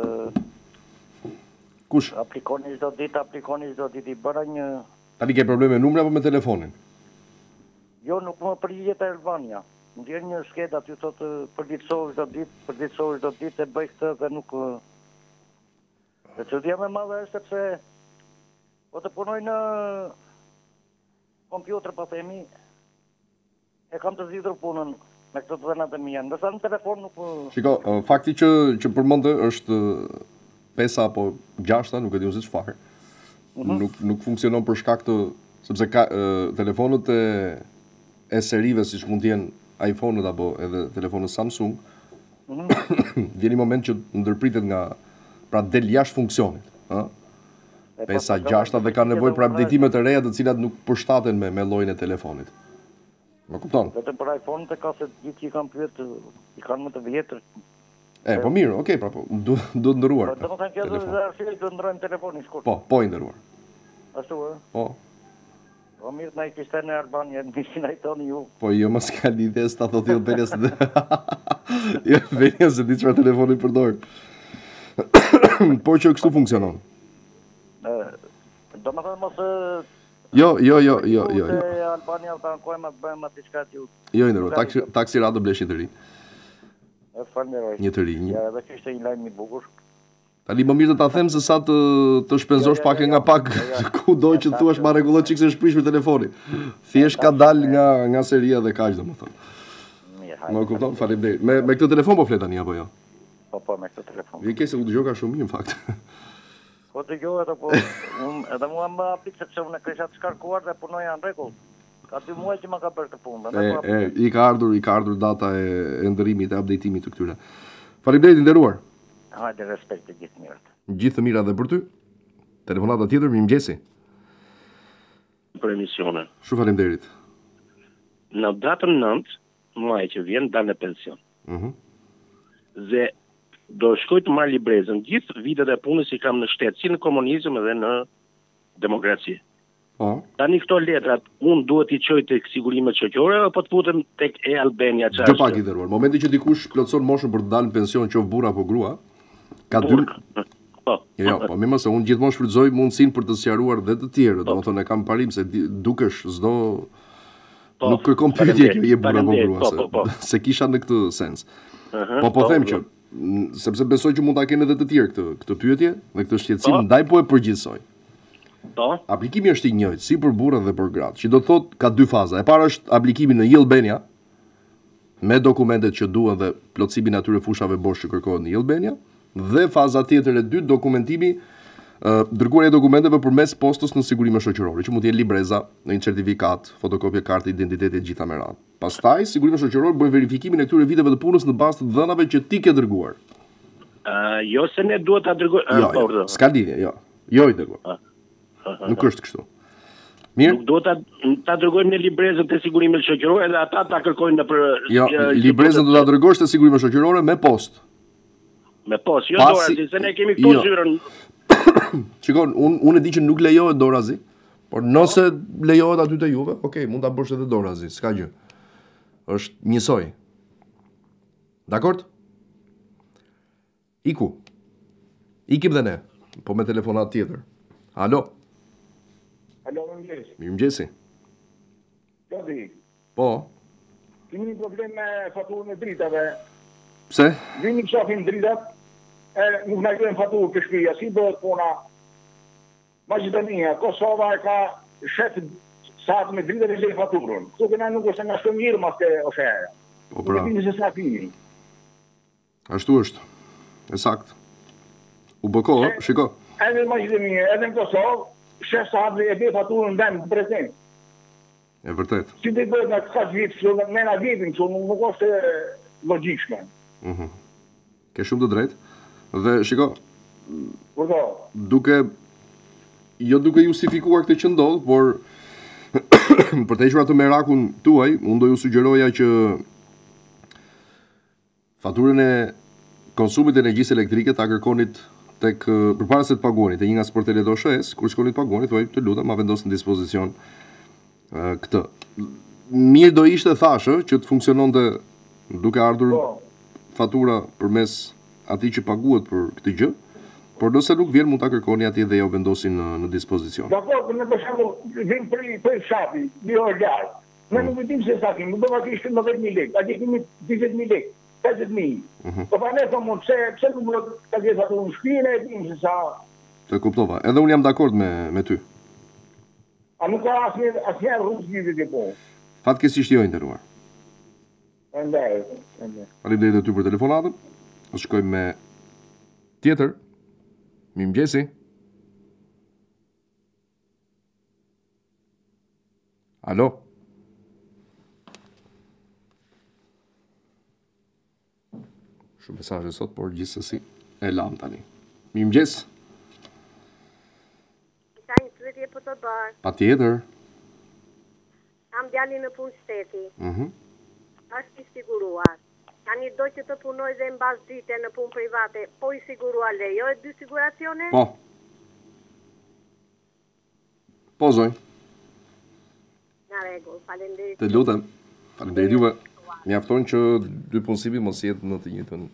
kush? Aplikoni çdo ditë, i bëra një. Tani ke probleme me numrin apo me telefonin? Jo, nuk më përgjigjet e Albania. Më vjen një sket aty thotë përditësohesh çdo ditë e bëj këtë dhe nuk. Dhe çudia më e madhe është sepse po të punoj në kompjuter, po themi, e kam të zgjidhur punën me këto të dhënat e mia. Ndërsa në telefon nuk. Shiko, fakti që përmendë është 5 apo 6, nuk e di se çfarë. Nuk funksionon për shkak të sepse ka telefonët e serive siç mund të jenë iPhone-et apo edhe telefonët Samsung. Vjen një moment që ndërpritet nga pra del jashtë funksionit, ëh. 5-6 dhe kanë nevojë për updatime të reja të cilat nuk përshtaten me llojin e telefonit. Më kupton? Vetëm për iPhone të ka se gjithë që i kanë pyet, i kanë më të vjetër. Po mirë, okay, pra po, duhet ndëruar. Po domethënë kjo është arsye të ndrojmë telefonin shkurt. Po i ndëruar. Ashtu ë? Po. Po mirë, na i kishte në Albania, nishin ai toni ju. Po jo, mos ka lidhje sta thotë Beles. Ja, vjen se di çfarë telefoni përdor. Por që kështu funksionon. Do më thënë mos... Jo. Albania të ankojmë të bëjmë atë diçka që... Jo, i ndërru, taksi rado blesh një të ri. Falënderoj. Një të ri. Ja, edhe që ishte një lajm i bukur. Tani më mirë të ta them se sa të shpenzosh pak e nga pak ku do që thuash ma rregullon çikse shprish për telefonin. Thjesht ka dal nga seria dhe kaq domethënë. Mirë, Më kupton, faleminderit. Me këtë telefon po flet tani apo jo? Po, me këtë telefon. Vi ke se u dëgjoj ka shumë mirë në fakt. Po dëgjoj edhe po, edhe mua më apit sepse unë kisha të shkarkuar dhe punoja në rregull. Ka 2 muaj që më ka bërë këtë punë. I ka ardhur data e ndërimit e updateimit të këtyre. Faleminderit i nderuar. Hajde respekt të gjithë mirët. Gjithë të mira dhe për ty. Telefonata tjetër, mirëmëngjesi. Për emisionin. Shumë faleminderit. Në datën 9 muaj që vjen dal në pension. Dhe do shkoj të marr librezën gjithë vitet e punës që kam në shtet, si në komunizëm edhe në demokraci. Tani këto letrat, unë duhet i çoj tek sigurimet shoqërore apo të futem tek e-Albania çfarë? Gjë pak i nderuar. Momenti që dikush plotson moshën për të dalë në pension, qoftë burr apo grua, ka dy. Jo, po më se unë gjithmonë shfrytëzoj mundësinë për të sqaruar dhe të tjerët, domethënë e kam parim se dukesh s'do nuk kërkon pyetje që je burr apo grua, se kisha në këtë sens. Po them që sepse besoj që mund ta kenë edhe të tjerë këtë pyetje dhe këtë shqetësim, ndaj po e përgjithsoj. Aplikimi është i njëjtë, si për burrat dhe për gratë, që do të thotë ka 2 faza. E para është aplikimi në e-Albania, me dokumentet që duhen dhe plotësimin e atyre fushave bosh që kërkohen në e-Albania, dhe faza tjetër e dytë, dokumentimi, dërguarja e dokumenteve përmes postës në sigurime shoqërore, që mund të jenë libreza, në një certifikat, fotokopje kartë identiteti e gjitha me radhë. Pastaj, sigurime shoqërore bëjnë verifikimin e këtyre viteve të punës në bazë të dhënave që ti ke dërguar. Jo se ne duhet ta dërgojmë. Jo, s'ka lidhje, jo. Jo i dërgoj. Nuk është kështu. Mirë. Nuk do ta dërgojmë në librezën të sigurimet shoqërore dhe ata ta kërkojnë në për... Jo, librezën do ta dërgosh te sigurimet shoqërore me post. Me post, jo dorazi, se ne kemi këtu zyrën. Shikon, unë e di që nuk lejohet dorazi, por nëse lejohet aty te juve, okay, mund ta bësh edhe dorazi, s'ka gjë. Është njësoj. Dakord? Iku. Ikim dhe ne, po me telefonat tjetër. Alo. Alo, mëngjes. Mirëmëngjesi. Gjodi. Po. Kemi një problem me faturën e dritave. Pse? Vini shohim dritat, nuk na jepin faturë të shtëpia, si bëhet puna? Maqedonia, Kosova ka shef sa me dritat e lej faturën. Kto që na nuk është nga shumë mirë mas të oferta. Po pra. Vini se sa fini. Ashtu është. Është sakt. U bëko, shiko. Edhe në Maqedonia, edhe në Kosovë, shef sa e lej faturën në prezent. E vërtet. Si të bëhet nga kësa vjetë, që me nga vjetin, që nuk është logikshme. Ke shumë të drejtë. Dhe, shiko, duke justifikuar këtë që ndodhë, por për të hequr atë merakun tuaj, unë do ju sugjeroja që faturën e konsumit e energjisë elektrike ta kërkonit tek përpara se të paguani te një nga sportelet OSHS, kur shkoni të paguani, thuaj të lutem, ma vendos në dispozicion këtë. Mirë do ishte thashë që të funksiononte duke ardhur fatura përmes atij që paguhet për këtë gjë, por nëse nuk vjen mund ta kërkoni atij dhe jo vendosin në dispozicion. Dakor, për për shembull, vim për fshati, dy orë larg. Ne nuk dimë se sa kemi, do të kishte 90.000 lekë, aty kemi 20.000 lekë. 50.000. Po ne po mund pse nuk mund ta gjej faturën në shtëpi, ne dimë se sa. Të kuptova. Edhe unë jam dakord me ty. A nuk ka asnjë rrugë gjithë të po. Fatkeqësisht jo i nderuar. Ende. Faleminderit edhe ty për telefonatën. Ne shkojmë me tjetër. Mirëmëngjesi. Alo. Shumë mesazhe sot, por gjithsesi e lam tani. Mirëmëngjes. Ka një pyetje për të bërë. Patjetër. Kam djalin në punë shteti. Është i siguruar. Tani do që të punoj dhe mbas dite në punë private, po i sigurua lejohet 2 siguracione? Po. Po zoj. Në rregull, faleminderit. Të lutem. Faleminderit juve. Mjafton që dy punësimi mos jetë në të njëjtën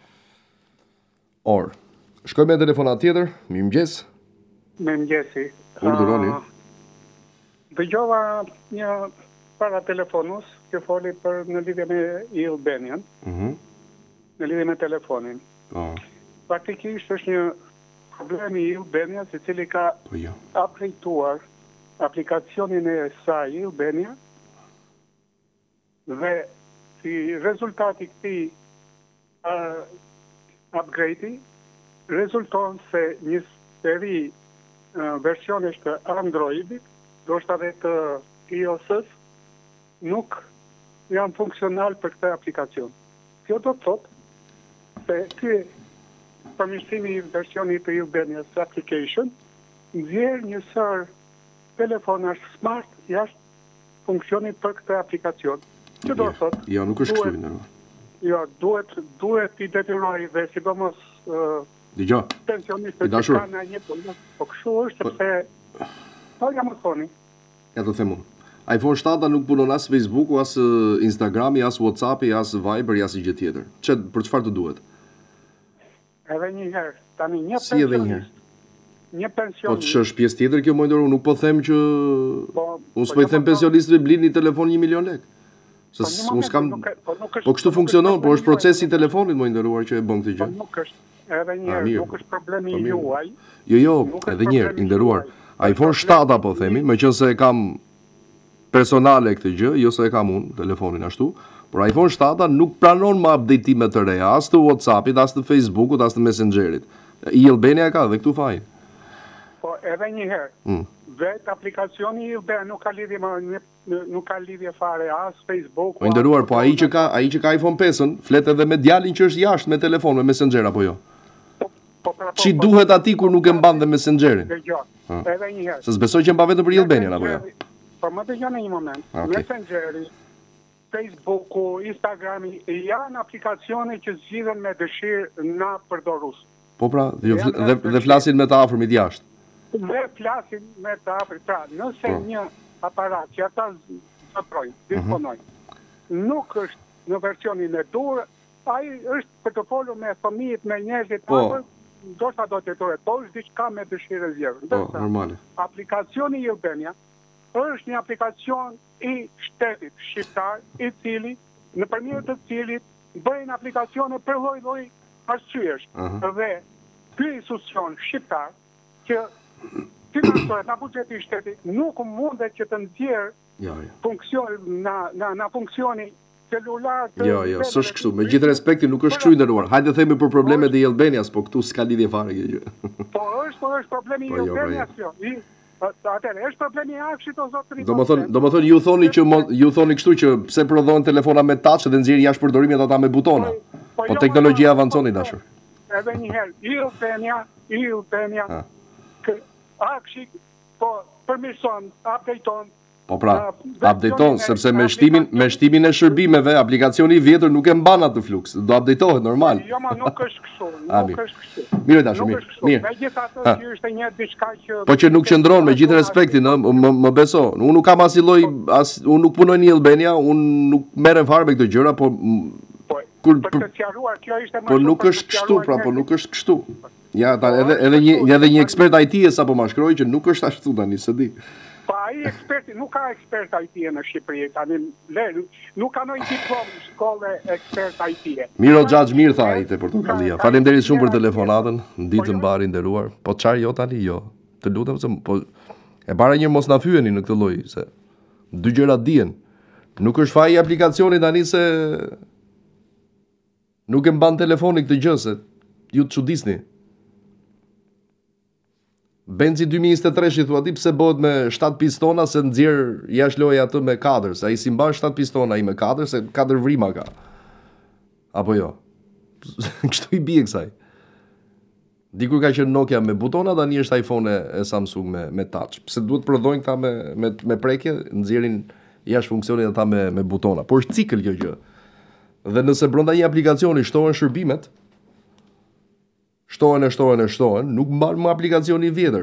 orë. Shkoj me telefonat tjetër, mirëmëngjes. Mirëmëngjesi. Urdhëroni. Dëgjova një para telefonus që foli për në lidhje me e-Albanian, në lidhje me telefonin. Praktikisht është një problemi i e-Albania, i cili ka updateuar aplikacionin e saj e-Albania dhe si rezultati këtij upgrade-i rezulton se një seri versionesh të Androidit, ndoshta edhe të iOS-s, nuk janë funksional për këtë aplikacion. Kjo do të thotë se ky përmirësimi i versionit të e-Albania's application nxjerr një sër telefonash smart jashtë funksionit për këtë aplikacion. Që do të thotë? Jo, nuk është kështu ndërua. Jo, duhet i detyroj dhe sidomos Dëgjoj. pensionistët që kanë një punë, po kështu është sepse po jam thoni. Ja të them unë. iPhone 7 nuk punon as Facebooku, as Instagrami, as WhatsAppi, as Viberi, as gjë tjetër. Për çfarë të duhet? Edhe një herë, tani një si edhe një herë. Një pension. Po ç'është pjesë tjetër kjo Mojdoru, nuk po them që unë s'po i them pensionistëve blini telefon 1 milion lekë. Unë s'kam po kështu funksionon, po është procesi i telefonit më i nderuar që e bën këtë gjë. Po nuk është edhe një herë, nuk është problemi juaj. Jo, edhe një herë, i nderuar. iPhone 7 apo themi, meqense e kam personale këtë gjë, jo se e kam unë telefonin ashtu, por iPhone 7 nuk pranon më updatime të reja, as të WhatsAppit, as të Facebookut, as të Messengerit. e-Albania ka dhe këtu fajin. Po edhe një herë, vetë aplikacioni e-Albania nuk ka lidhje fare as Facebook. Po i nderuar, po ai që ka iPhone 5-ën, flet edhe me djalin që është jashtë me telefon, me Messenger apo jo. Çi duhet atij kur nuk e mban dhe Messengerin? Edhe një herë. Se s'besoj që mba vetëm për e-Albania apo jo. Po më dëgjoni në një moment. Messengeri, Facebooku, Instagrami janë aplikacione që zgjidhen me dëshirë na përdorues. Po pra, dhe flasin me të afërmit jashtë. Dhe flasin me të afërt. Pra, nëse një aparat që ata zotrojnë, disponojnë, nuk është në versionin e dur, ai është për të folur me fëmijët, me njerëzit afër, ndoshta do të thotë, po është diçka me dëshirë zgjedhur. Po, normale. Aplikacioni i e-Albania është një aplikacion i shtetit shqiptar, i cili nëpërmjet të cilit bëjnë aplikacione për lloj-lloj arsyesh. Dhe ky institucion shqiptar që financohet nga buxheti i shtetit nuk mundet që të nxjerrë na funksioni celular. Jo, s'është kështu. Me gjithë respektin nuk është kështu i nderuar. Hajde themi për problemet e e-Albanias, po këtu s'ka lidhje fare kjo gjë. Po është problemi i e-Albanias kjo. Atëherë, është problemi i Akshit o zotëri. Domethënë ju thoni kështu që pse prodhohen telefona me touch dhe nxjerrin jashtë përdorimit ata me butona. Po teknologjia avancon i dashur. Edhe një herë, e-Albania, Akshi po përmirëson, updateon. Po pra, updateon sepse me shtimin e shërbimeve, aplikacioni i vjetër nuk e mban atë fluks. Do updatetohet normal. Jo, ma nuk është kështu, nuk është kështu. Mirë dashur, mirë. Megjithatë që është një diçka që po që nuk qëndron me gjithë respektin, më beso. Unë nuk kam asnjë lloj, unë nuk punoj në Albania, unë nuk merrem fare me këto gjëra, po për të sqaruar kjo ishte më po nuk është kështu, pra, po nuk është kështu. Ja, edhe një ekspert IT-s apo ma shkroi që nuk është ashtu tani, se di. Po ai eksperti nuk ka ekspert IT në Shqipëri, tani nuk ka ndonjë diplomë në shkollë ekspert IT. Miro Xhaxh mirë tha ai te Portokallia. Faleminderit shumë për telefonatën, ditën mbar i nderuar. Po çfarë jo tani jo. Të lutem se po e para një mos na fyeni në këtë lloj se dy gjëra dihen. Nuk është faji i aplikacionit tani se nuk e mban telefoni këtë gjë se ju të çudisni. Benzi 2023 i thua ti pse bëhet me 7 pistona se nxjerr jashtë loja atë me 4, se ai si mban 7 pistona ai me 4 se 4 vrima ka. Apo jo. Kështu i bie kësaj. Dikur ka qenë Nokia me butona, tani është iPhone e Samsung me touch. Pse duhet prodhojnë këta me prekje, nxjerrin jashtë funksionin ata me butona. Por është cikël kjo gjë. Dhe nëse brenda një aplikacioni shtohen shërbimet, shtohen, nuk mban më aplikacioni i vjetër.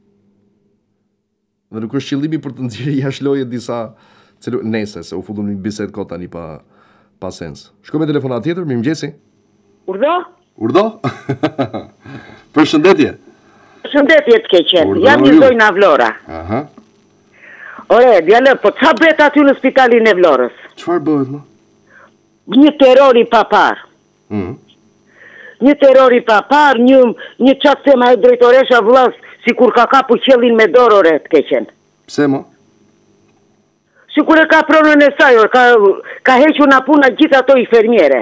Dhe nuk është qëllimi për të nxjerrë jashtë loje disa nese, se u futëm një bisedë kot tani pa pa sens. Shko me telefonat tjetër, mirëmëngjesi. Urdhë? Përshëndetje. Përshëndetje të keqen. Jam një zoj në Vlora. Aha. Ore, djallë, po qa bëhet aty në spitalin e Vlorës? Çfarë bëhet, më? Një terror i papar. Një terror i papar, një qatë tema e drejtoresha vllaz, si kur ka kapu qellin me dorë, ore, të keqen. Pse, më? Si kur e ka pronën e saj, ka hequr na puna gjithë ato i fermiere.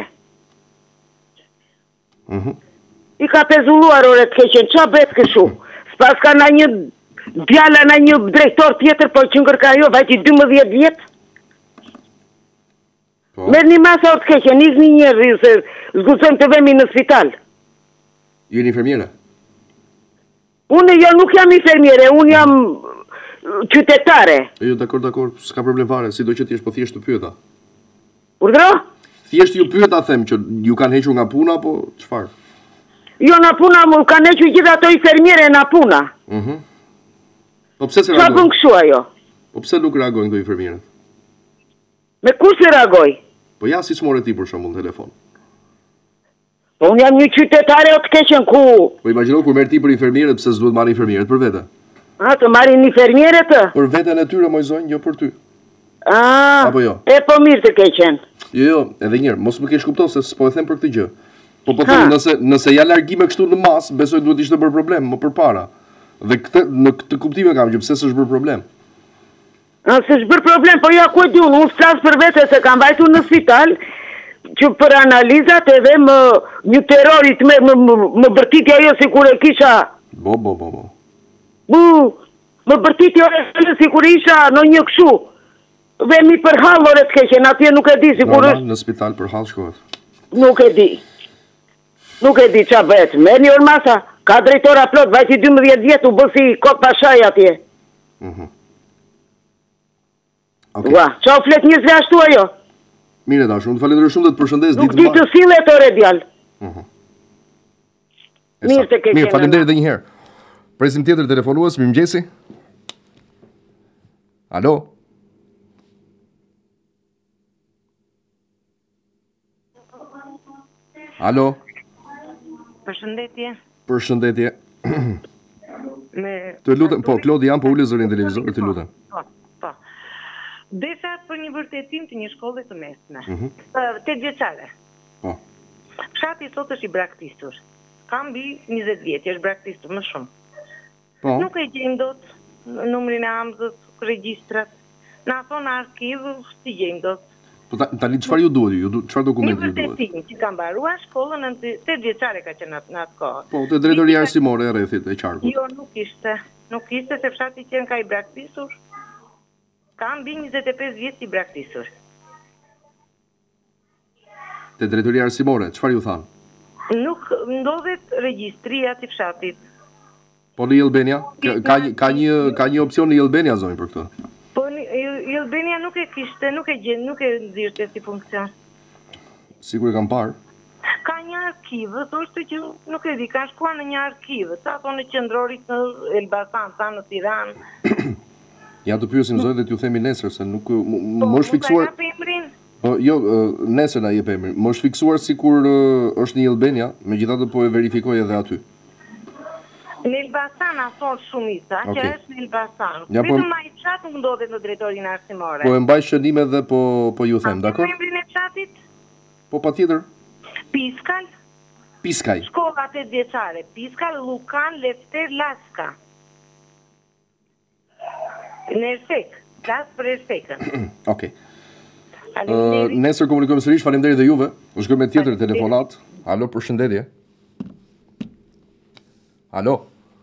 I ka pezulluar, ore, të keqen, qa bëhet këshu? S'pas ka na një djala, na një drejtor tjetër, po që ngërka jo, vajti 12 vjetë. Merë një masa o të keqen, nizni njerë, se zgucojmë të vemi në spital. Ju një fermiere? Unë jo nuk jam i fermiere, unë jam qytetare. Jo, dakor, s'ka problem fare, si do që t'jesh, po thjesht të pyeta. Urdhro? Thjesht ju pyeta, them, që ju kanë hequr nga puna, po çfarë? Jo, na puna, mu kanë hequr gjithë ato i fermiere na puna. Po pse se reagojnë? Qa bën kështu ajo? Po pse nuk reagojnë këto i fermierët? Me kush se reagoj? Po ja, si çmore ti për shembull në telefon. Po unë jam një qytetare o të keqen ku... Po imagjino kur merr ti për infermierët, pse s'duhet marrë infermierët për vete? A, të marrin infermierët? Për veten e tyre, moj zonjë, jo për ty. Apo jo? E po mirë të keqen. Jo, edhe njërë, mos më kesh kupton se s'po e them për këtë gjë. Po them, nëse ja largime kështu në masë, besoj duhet ishte bërë problem, më përpara. Dhe në këtë kuptime kam që pse s'është bërë problem. S'është bërë problem, po ja ku e di unë flas për vete se kam vajtur në spital, që për analizat edhe një terrorit më bërtiti ajo si kur e kisha... Bo. Më bërtiti ajo si kur isha në një këshu. Vemi për hall, ore të keqen, atje nuk e di si kur është... Në spital për hall shkohet. Nuk e di qa bëhet. Merë një ormasa, ka drejtora plot, vajti 12 vjetë, u bësi kot pashaj atje. Ua, qa u flet njëzve ashtu ajo? Mire dashur, unë të falenderoj shumë dhe të përshëndes ditë më. Nuk di të sillet ore djallë. Mirë të keqen. Mirë, falenderoj edhe një herë. Presim tjetër telefonues, mirëmëngjesi. Alo? Alo? Përshëndetje. Përshëndetje. Të lutem, po, Klodi jam, po ule zërin televizor, të lutem. Po. Desha për një vërtetim të një shkolle të mesme. 8 vjeçare. Po. Fshati sot është i braktisur. Kam mbi 20 vjetë, është braktisur më shumë. Po. Nuk e gjejmë dot numrin e amzës, regjistrat. Na thonë arkivë, si gjejmë dot. Po tani çfarë ju duhet? Çfarë dokumenti ju duhet? Një vërtetim që ka mbaruar shkollën në 8 vjeçare ka qenë në atë kohë. Po, te drejtoria arsimore e rrethit e qarkut. Jo, nuk ishte. Nuk ishte se fshati qenë ka i braktisur. Ka mbi 25 vjetë i braktisur. Te drejtoria arsimore, çfarë ju thanë? Nuk ndodhet regjistria e fshatit. Po në Jelbenia? Ka një opcion në Jelbenia zonjë për këtë? Po Jelbenia nuk e kishte, nuk e nxirrte si funksion. Sigur e kam parë? Ka një arkivë, thoshte që nuk e di, ka shkuar në një arkivë, sa thonë qendrorit në Elbasan, sa në Tiranë. Ja të pyesim zonjë dhe t'ju themi nesër se nuk më është fiksuar. Po, nuk ka emrin? Jo, nesër na jep emrin. Më është fiksuar sikur është në Jelbenia, megjithatë po e verifikoj edhe aty. Në Elbasan a thonë shumica, që është në Elbasan. Ja, Vetëm ma i qatë nuk ndodhet në drejtorinë arsimore. Po e mbaj shënime dhe po ju them, dakor? A emrin e qatit? Po patjetër. Piskal? Piskaj. Shkolla 8 vjeçare. Piskal Lukan Lefter Laska. Në Erfek. Las për Erfekën. Okej. Nesër komunikojmë sërish, faleminderit dhe juve. U shkojmë me tjetër telefonat. Alo, përshëndetje. Alo.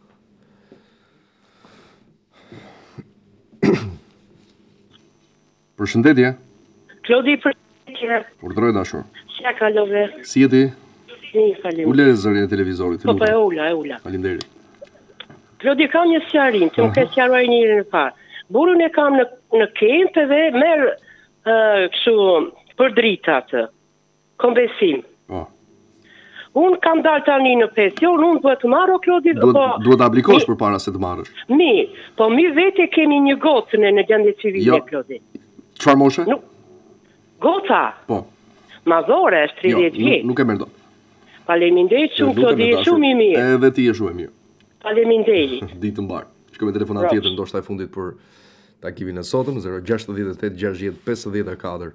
Përshëndetje. Klodi, përshëndetje. Urdhroj dashur. Si ja kalove? Si je ti? Si, faleminderit. Ule zërin e televizorit. Po, e ula. Faleminderit. Klodi, kam një sjarim, që më ke sjaruar njëri në parë. Burun e kam në kemp dhe merë kështu për dritat, konvesim. Unë kam dalë tani në pension, unë duhet të marrë, Klodi... Duhet të aplikosh për para se të marrësh. Po mi vete kemi një gocën në gjendje civile, Klodi. Çfarë moshe? Gota. Po. Madhore, është 30 vjetë. Nuk e merdon. Faleminderit shumë, Klodi, shumë i mirë. Edhe ti je shumë i mirë. Faleminderit. Ditë mbar. Shkoj me telefonat tjetër, ndoshta e fundit për takimin e sotëm, 068 60 54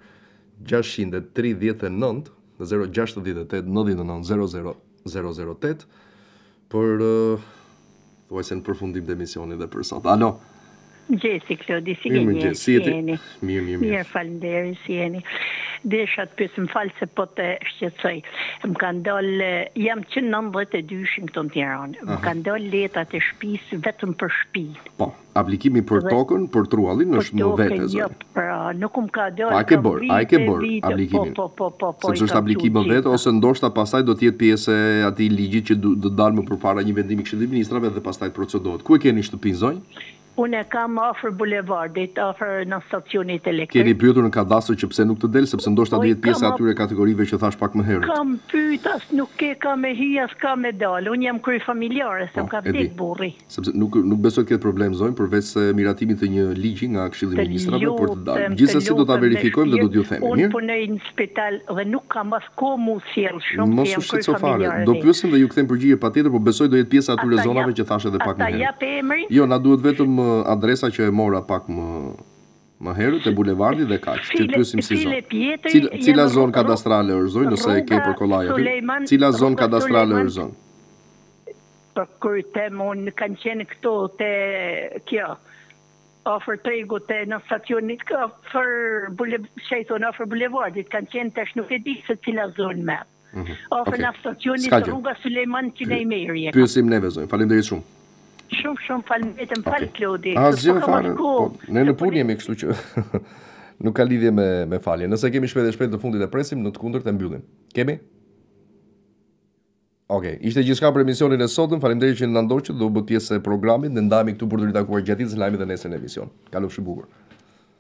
639 068 99 008 për thuajse në përfundim të emisionit dhe për sot. Alo. Gjesi, Klodi, si jeni? Mirë, falenderit, si jeni. Desha të pysë më falë se po të shqetësoj. Më kanë dollë, jam që 92 këto në Tiranë. Më kanë dollë letat e shtëpisë vetëm për shtëpi. Po, aplikimi për tokën, për truallin është më vete, zë. Pra, nuk më ka dollë. A ke bërë aplikimin? Po. Sepse është aplikim më vete, ose ndoshta pastaj do t'jetë pjesë e atij ligjit që do dalë më përpara një vendimi Këshillit të Ministrave dhe pastaj procedohet. Ku e keni shtëpinë, zonjë? Unë kam afër bulevardit, afër në stacionit elektrik. Keni pyetur në kadastër që pse nuk të del, sepse ndoshta do jetë pjesë atyre kategorive që thash pak më herët. Kam pyet, as nuk ka me hy, as ka me dal. Unë jam kryefamiljare, se më ka vdek burri. Sepse nuk besoj të ketë problem zonjë, përveç se miratimit të një ligji nga Këshilli i Ministrave për të dalë. Gjithsesi do ta verifikojmë dhe do t'ju themi, mirë? Unë punoj në spital dhe nuk kam as kohë mu sjell shumë, jam kryefamiljare. Do pyesim dhe ju kthem përgjigje patjetër, por besoj do jetë pjesë atyre zonave që thashë edhe pak më herët. Jo, na duhet vetëm adresa që e mora pak më herët e bulevardit dhe kaq. Që të pyesim si zonë. Cila zonë kadastrale është zonjë, nëse e ke për kollaj aty? Cila zonë kadastrale është zonë? Për kur temon kanë qenë këto te kjo. Afër tregu te në stacionit afër bulevardit kanë qenë tash nuk e di se cila zonë më. Afër në stacionit rruga Sulejman Çinejmeri. Pyesim neve zonjë. Faleminderit shumë. Shumë faleminderit, falë Klodi. Asgjë fare. Ne në punë jemi, kështu që nuk ka lidhje me falje. Nëse kemi shpejt të fundit e presim, në të kundërt e mbyllim. Kemi? Okej, ishte gjithçka për emisionin e sotëm. Faleminderit që na ndoqët, do bëhet pjesë e programit. Ne ndahemi këtu për të ritakuar gjatë ditës së lajmit dhe nesër në emision. Kalofshi bukur.